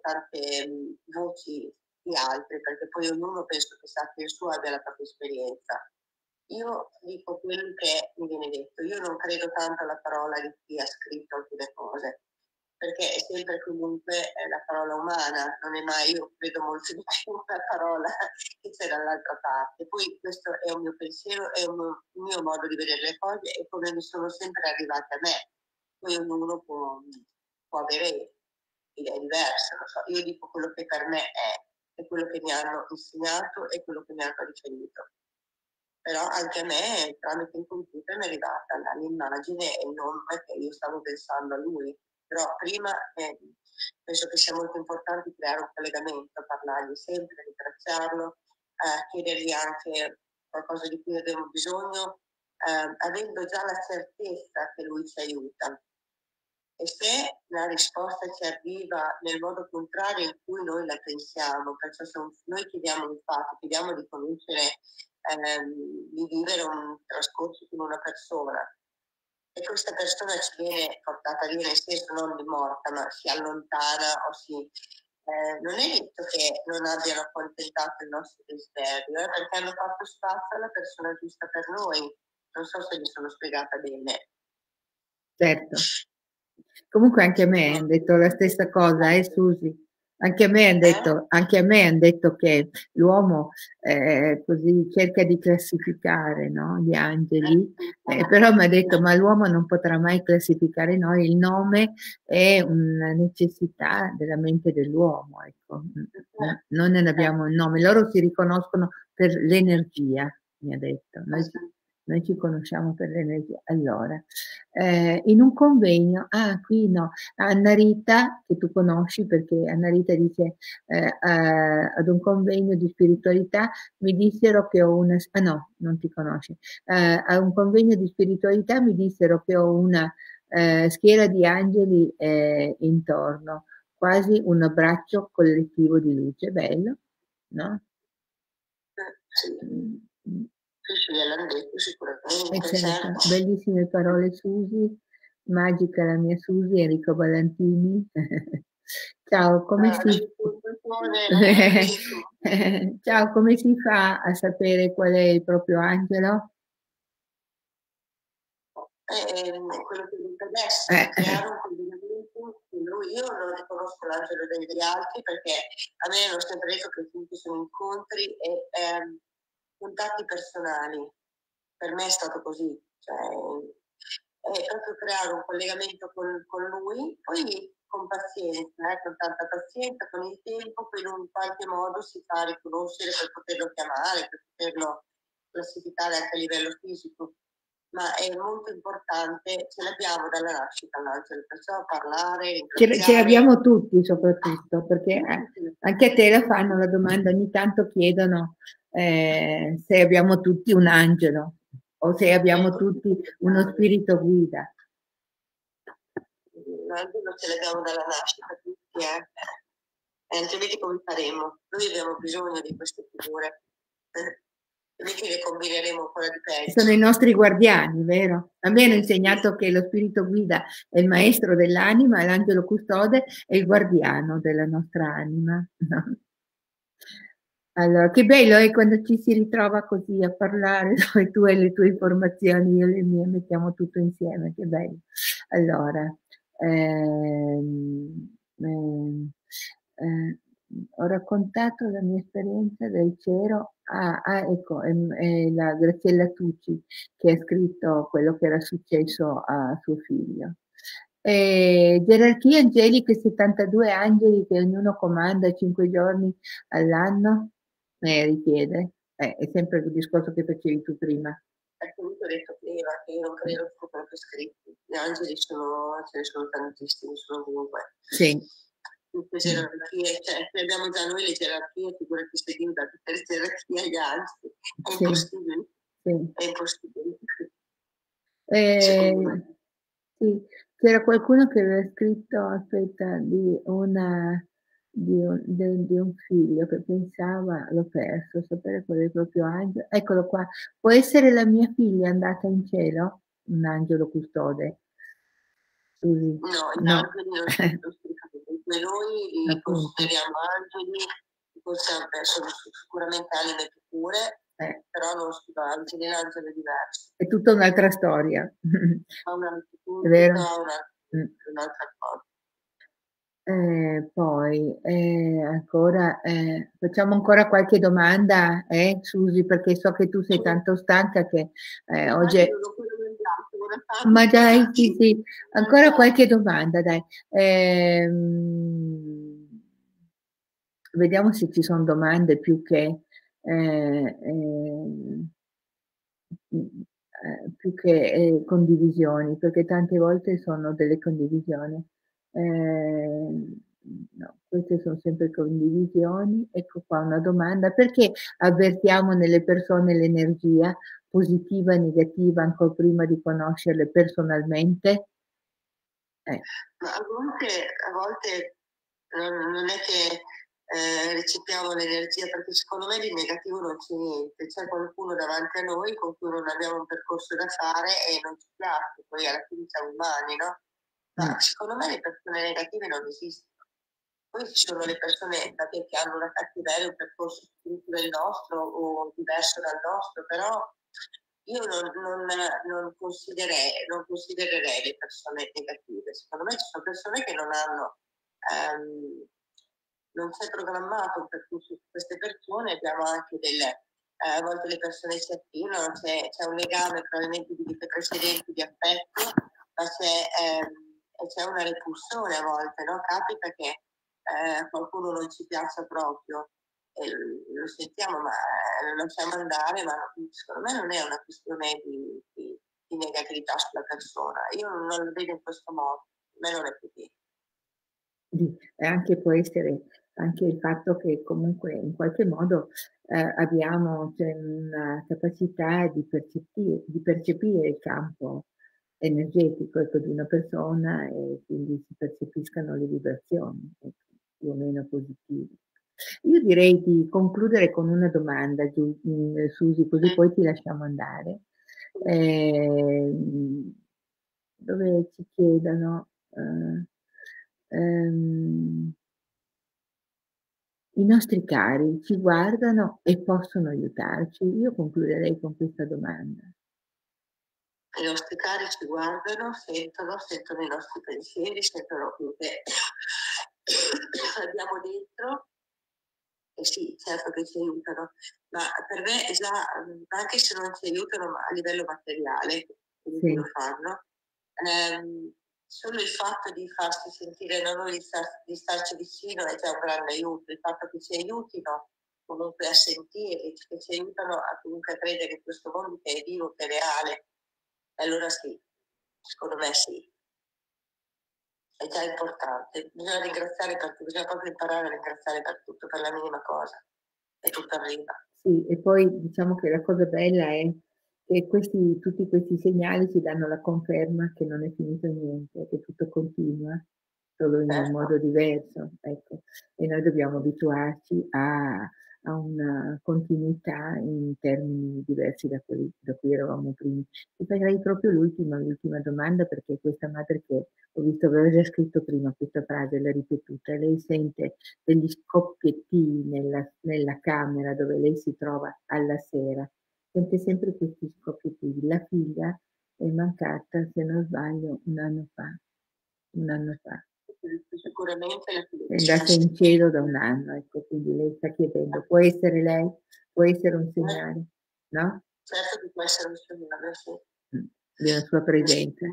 voci di altri perché poi ognuno penso che sa che il suo abbia la propria esperienza. Io dico quello che mi viene detto, io non credo tanto alla parola di chi ha scritto alcune cose, perché è sempre comunque la parola umana, non è mai, io credo molto di più alla parola che c'è dall'altra parte. Poi questo è un mio pensiero, è un mio modo di vedere le cose e come mi sono sempre arrivate a me. Poi ognuno può avere idee diverse, non so. Io dico quello che per me è quello che mi hanno insegnato e quello che mi hanno riferito. Però anche a me tramite il computer mi è arrivata l'immagine e il nome che io stavo pensando a lui. Però prima penso che sia molto importante creare un collegamento, parlargli sempre, ringraziarlo, chiedergli anche qualcosa di cui abbiamo bisogno, avendo già la certezza che lui ci aiuta. E se la risposta ci arriva nel modo contrario in cui noi la pensiamo, perciò se noi chiediamo un fatto, chiediamo di conoscere, di vivere un trascorso con una persona e questa persona ci viene portata via, nel senso non di morta, ma si allontana o non è detto che non abbiano accontentato il nostro desiderio, perché hanno fatto spazio alla persona giusta per noi. Non so se mi sono spiegata bene. Certo. Comunque anche a me han detto la stessa cosa, Susi. Anche a me han detto che l'uomo, così cerca di classificare, no, gli angeli, però m'ha detto: "Ma l'uomo non potrà mai classificare noi, il nome è una necessità della mente dell'uomo, ecco. Noi non abbiamo il nome, loro si riconoscono per l'energia", mi ha detto. Noi ci conosciamo per l'energia. Allora, in un convegno, qui no, Anna Rita, che tu conosci perché Anna Rita dice, ad un convegno di spiritualità mi dissero che ho una, no, non ti conosci, a un convegno di spiritualità mi dissero che ho una schiera di angeli intorno, quasi un abbraccio collettivo di luce, bello, no? Sì. Mm, mm. Sì, gliel'hanno detto sicuramente, Certo, bellissime parole Susi, magica la mia Susi, Enrico Ballantini. Ciao, come si... Ciao, come si fa a sapere qual è il proprio angelo? Quello che dico adesso, creare un collegamento con lui. Io non riconosco l'angelo degli altri perché a me hanno sempre detto che appunto sono incontri e contatti personali. Per me è stato così, cioè è proprio creare un collegamento con lui, poi con pazienza, con tanta pazienza, con il tempo, poi in un qualche modo si fa riconoscere per poterlo chiamare, per poterlo classificare anche a livello fisico. Ma è molto importante, ce l'abbiamo dalla nascita l'angelo, perciò parlare, Ce l'abbiamo tutti soprattutto, perché anche a te la fanno la domanda, ogni tanto chiedono se abbiamo tutti un angelo o se abbiamo tutti uno spirito guida. L'angelo ce l'abbiamo dalla nascita tutti, altrimenti come faremo? Noi abbiamo bisogno di queste figure. Quindi le combineremo ancora di peggio. Sono i nostri guardiani, vero? A me hanno insegnato che lo spirito guida è il maestro dell'anima e l'angelo custode è il guardiano della nostra anima. No? Allora, che bello è quando ci si ritrova così a parlare, dove tu hai le tue informazioni, io le mie, mettiamo tutto insieme, che bello. Allora, ehm, eh, ho raccontato la mia esperienza del cielo. Ecco, è la Graziella Tucci che ha scritto quello che era successo a suo figlio. Gerarchie angeliche, 72 angeli che ognuno comanda 5 giorni all'anno, richiede. È sempre il discorso che facevi tu prima. Comunque ho detto prima che io non credo che fu proprio scritto. Gli angeli ce ne sono tantissimi, sono ovunque. Sì. Tutte gerarchie, cioè ne abbiamo già noi le gerarchie, figurati se io da tutte le gerarchie agli altri. È impossibile. Sì. È impossibile. Sì, c'era qualcuno che aveva scritto, aspetta, di un figlio che pensava, l'ho perso, sapere qual è il proprio angelo. Eccolo qua, può essere la mia figlia andata in cielo? Un angelo custode. Susi. No, gli angeli non sono spiegati. Noi li consideriamo angeli, sono sicuramente anime più pure, però non sono angeli, l'angelo è diverso. È tutta un'altra storia. Ha un'altitudine, È vero? un'altra cosa. Poi ancora, facciamo ancora qualche domanda, Susi, perché so che tu sei tanto stanca che oggi è... Ma dai, sì, ancora qualche domanda, dai. Vediamo se ci sono domande più che condivisioni, perché tante volte sono delle condivisioni. No, queste sono sempre condivisioni. Ecco qua una domanda: perché avvertiamo nelle persone l'energia positiva e negativa ancora prima di conoscerle personalmente? Ma a volte non è che recepiamo l'energia, perché secondo me di negativo non c'è niente. C'è qualcuno davanti a noi con cui non abbiamo un percorso da fare e non ci piace, poi alla fine siamo umani, no? Ma secondo me le persone negative non esistono. Poi ci sono le persone che hanno una cattiveria, un percorso più del nostro o diverso dal nostro, però io non considererei le persone negative. Secondo me ci sono persone che non hanno, non si è programmato per queste persone, abbiamo anche a volte le persone si attivano, c'è un legame probabilmente di vite precedenti di affetto, ma c'è una repulsione a volte, no? Capita che qualcuno non ci piaccia proprio, lo sentiamo, ma lo lasciamo andare, ma secondo me non è una questione di negatività sulla persona. Io non lo vedo in questo modo, a me non è così. E anche può essere anche il fatto che comunque in qualche modo abbiamo una capacità di percepire il campo energetico, ecco, di una persona e quindi si percepiscano le vibrazioni, ecco, più o meno positive. Io direi di concludere con una domanda, Susi, così poi ti lasciamo andare. Dove ci chiedono i nostri cari ci guardano e possono aiutarci? Io concluderei con questa domanda. I nostri cari ci guardano, sentono i nostri pensieri, sentono quello che abbiamo dentro. E sì, certo che ci aiutano, ma per me è già, anche se non ci aiutano ma a livello materiale, quindi lo fanno, solo il fatto di farsi sentire da noi, di starci vicino è già un grande aiuto, il fatto che ci aiutino comunque a sentirli, che ci aiutano a comunque credere in questo mondo che è vivo, che è reale, allora sì, secondo me sì. È già importante, bisogna ringraziare per tutto, bisogna proprio imparare a ringraziare per tutto, per la minima cosa, e tutto arriva. Sì, e poi diciamo che la cosa bella è che tutti questi segnali ci danno la conferma che non è finito niente, che tutto continua, solo in un modo diverso, ecco. E noi dobbiamo abituarci a una continuità in termini diversi da cui eravamo prima. Ti farei proprio l'ultima domanda, perché questa madre che ho visto aveva già scritto prima questa frase, l'ha ripetuta, e lei sente degli scoppiettini nella camera dove lei si trova alla sera, sente sempre questi scoppiettini. La figlia è mancata, se non sbaglio, un anno fa. Sicuramente è andata in cielo da un anno, ecco, quindi lei sta chiedendo, può essere lei? Può essere un segnale? No? Certo che può essere un segnale, sì. Della sua presenza.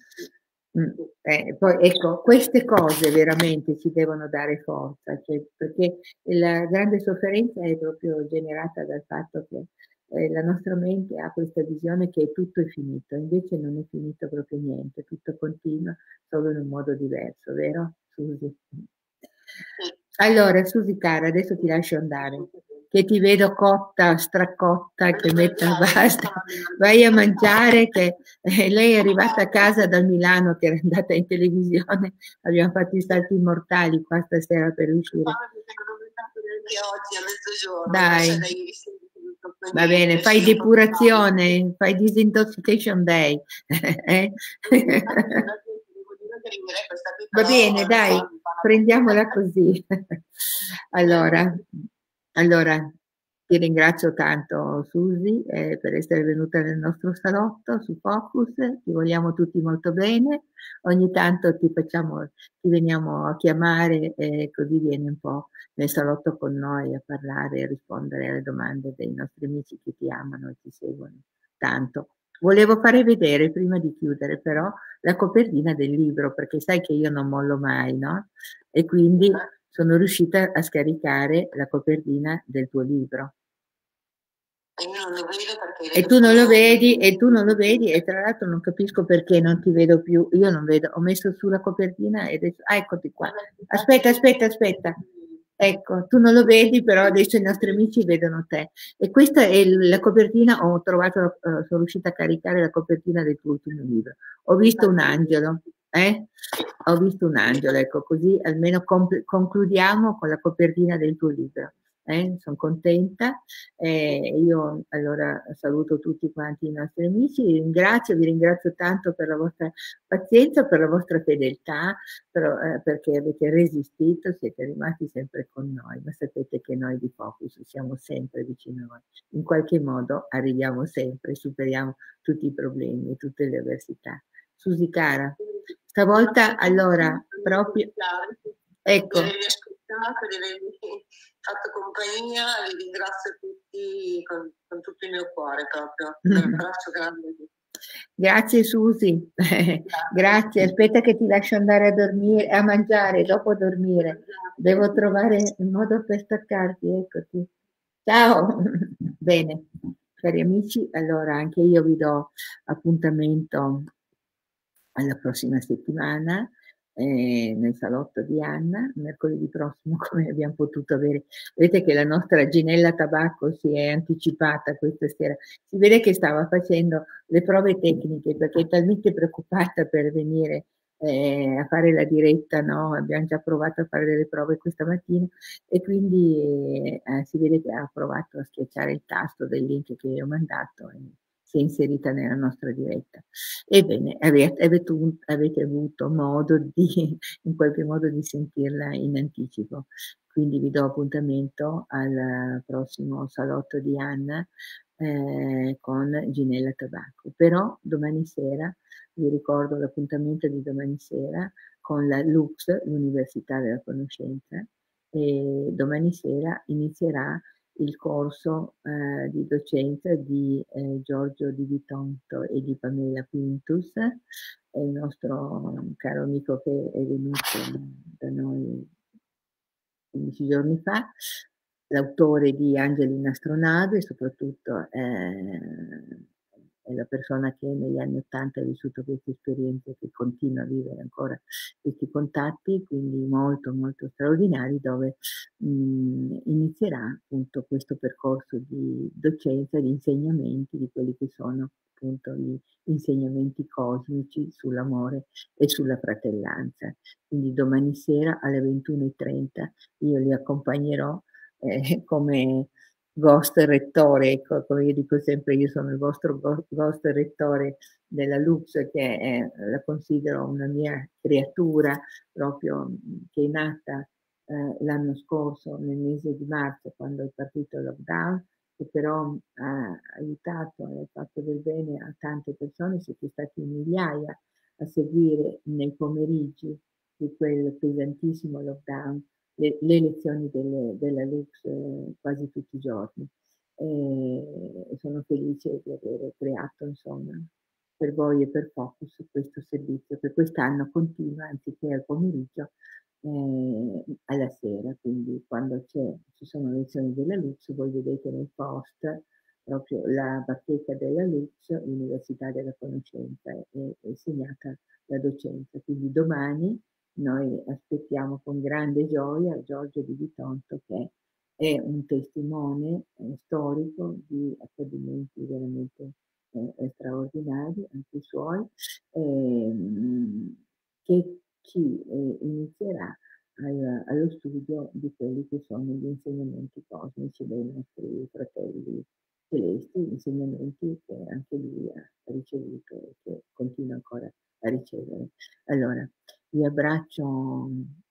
Poi ecco, queste cose veramente ci devono dare forza, cioè, perché la grande sofferenza è proprio generata dal fatto che la nostra mente ha questa visione che tutto è finito, invece non è finito proprio niente, tutto continua, solo in un modo diverso, vero, Susi? Allora, Susi cara, adesso ti lascio andare, che ti vedo cotta, stracotta, che basta, vai a mangiare, che lei è arrivata a casa da Milano, che era andata in televisione, abbiamo fatto i salti mortali qua stasera per uscire. Oggi a mezzogiorno. Dai, va bene, fai depurazione, fai disintoxication day. Va bene, dai, prendiamola così. Allora, ti ringrazio tanto Susi per essere venuta nel nostro salotto su Focus, ti vogliamo tutti molto bene, ogni tanto ti veniamo a chiamare e così vieni un po' nel salotto con noi a parlare e rispondere alle domande dei nostri amici che ti amano e ti seguono tanto. Volevo fare vedere, prima di chiudere però, la copertina del libro, perché sai che io non mollo mai, no? E quindi sono riuscita a scaricare la copertina del tuo libro. E tu non lo vedi, e tra l'altro non capisco perché non ti vedo più, io non vedo, ho messo sulla copertina e adesso, eccoti qua, aspetta, ecco, tu non lo vedi, però adesso i nostri amici vedono te. E questa è la copertina, sono riuscita a caricare la copertina del tuo ultimo libro. Ho visto un angelo, ecco, così almeno concludiamo con la copertina del tuo libro. son contenta. Io allora saluto tutti quanti i nostri amici, vi ringrazio tanto per la vostra pazienza, per la vostra fedeltà, però, perché avete resistito, siete rimasti sempre con noi, ma sapete che noi di Focus siamo sempre vicino a voi. In qualche modo arriviamo sempre, superiamo tutti i problemi e tutte le avversità. Susi cara, stavolta allora proprio ecco. Di avermi ascoltato, di avermi fatto compagnia, vi ringrazio tutti con tutto il mio cuore proprio. Un abbraccio grande. Grazie Susi, grazie. Aspetta che ti lascio andare a dormire, a mangiare, dopo dormire. Devo trovare un modo per staccarti, eccoti. Ciao. Bene, cari amici, allora anche io vi do appuntamento alla prossima settimana, nel salotto di Anna, mercoledì prossimo come abbiam potuto vedete che la nostra Ginella Tabacco si è anticipata questa sera. Si vede che stava facendo le prove tecniche perché è talmente preoccupata per venire, a fare la diretta, no, abbiam già provato a fare delle prove questa mattina e quindi, si vede che ha provato a schiacciare il tasto del link che io ho mandato e si è inserita nella nostra diretta. Ebbene, avete avuto modo di in qualche modo di sentirla in anticipo. Quindi vi do appuntamento al prossimo salotto di Anna, con Ginella Tabacco. Però domani sera, vi ricordo l'appuntamento di domani sera con la LUX, l'Università della Conoscenza, e domani sera inizierà il corso, di docenza di, Giorgio Di Vitonto e di Pamela Quintus, è il nostro caro amico che è venuto da noi 15 giorni fa, l'autore di Angeli in astronave e soprattutto, è la persona che negli anni '80 ha vissuto queste esperienze, che continua a vivere ancora questi contatti, quindi molto, molto straordinari, dove, inizierà appunto questo percorso di docenza, di insegnamenti di quelli che sono appunto gli insegnamenti cosmici sull'amore e sulla fratellanza. Quindi domani sera alle 21:30 io li accompagnerò, come ghost rettore, ecco, come io dico sempre, io sono il vostro ghost rettore della Lux, che la considero una mia creatura proprio, che è nata, l'anno scorso nel mese di marzo, quando è partito il lockdown, che però ha aiutato e ha fatto del bene a tante persone. Siete stati in migliaia a seguire nei pomeriggi di quel pesantissimo lockdown le lezioni della Lux, quasi tutti i giorni. E sono felice di avere creato insomma per voi e per Focus questo servizio che quest'anno continua anziché al pomeriggio, alla sera. Quindi quando ci sono lezioni della Lux, voi vedete nel post proprio la bacheca della Lux, l'Università della Conoscenza, è segnata la docenza. Quindi domani noi aspettiamo con grande gioia Giorgio Di Vitonto, che è un testimone, storico di accadimenti veramente, straordinari, anche i suoi, che ci, inizierà allo studio di quelli che sono gli insegnamenti cosmici dei nostri fratelli celesti, insegnamenti che anche lui ha ricevuto e che continua ancora a ricevere. Allora, vi abbraccio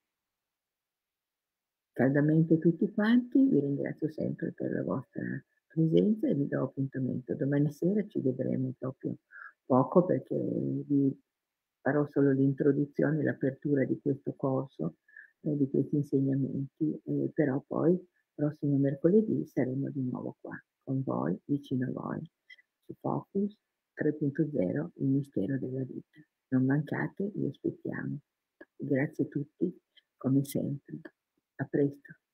caldamente tutti quanti, vi ringrazio sempre per la vostra presenza e vi do appuntamento. Domani sera ci vedremo proprio poco perché vi farò solo l'introduzione e l'apertura di questo corso, di questi insegnamenti, però poi prossimo mercoledì saremo di nuovo qua con voi, vicino a voi, su Focus 3.0, il mistero della vita. Non mancate, vi aspettiamo. Grazie a tutti, come sempre. A presto.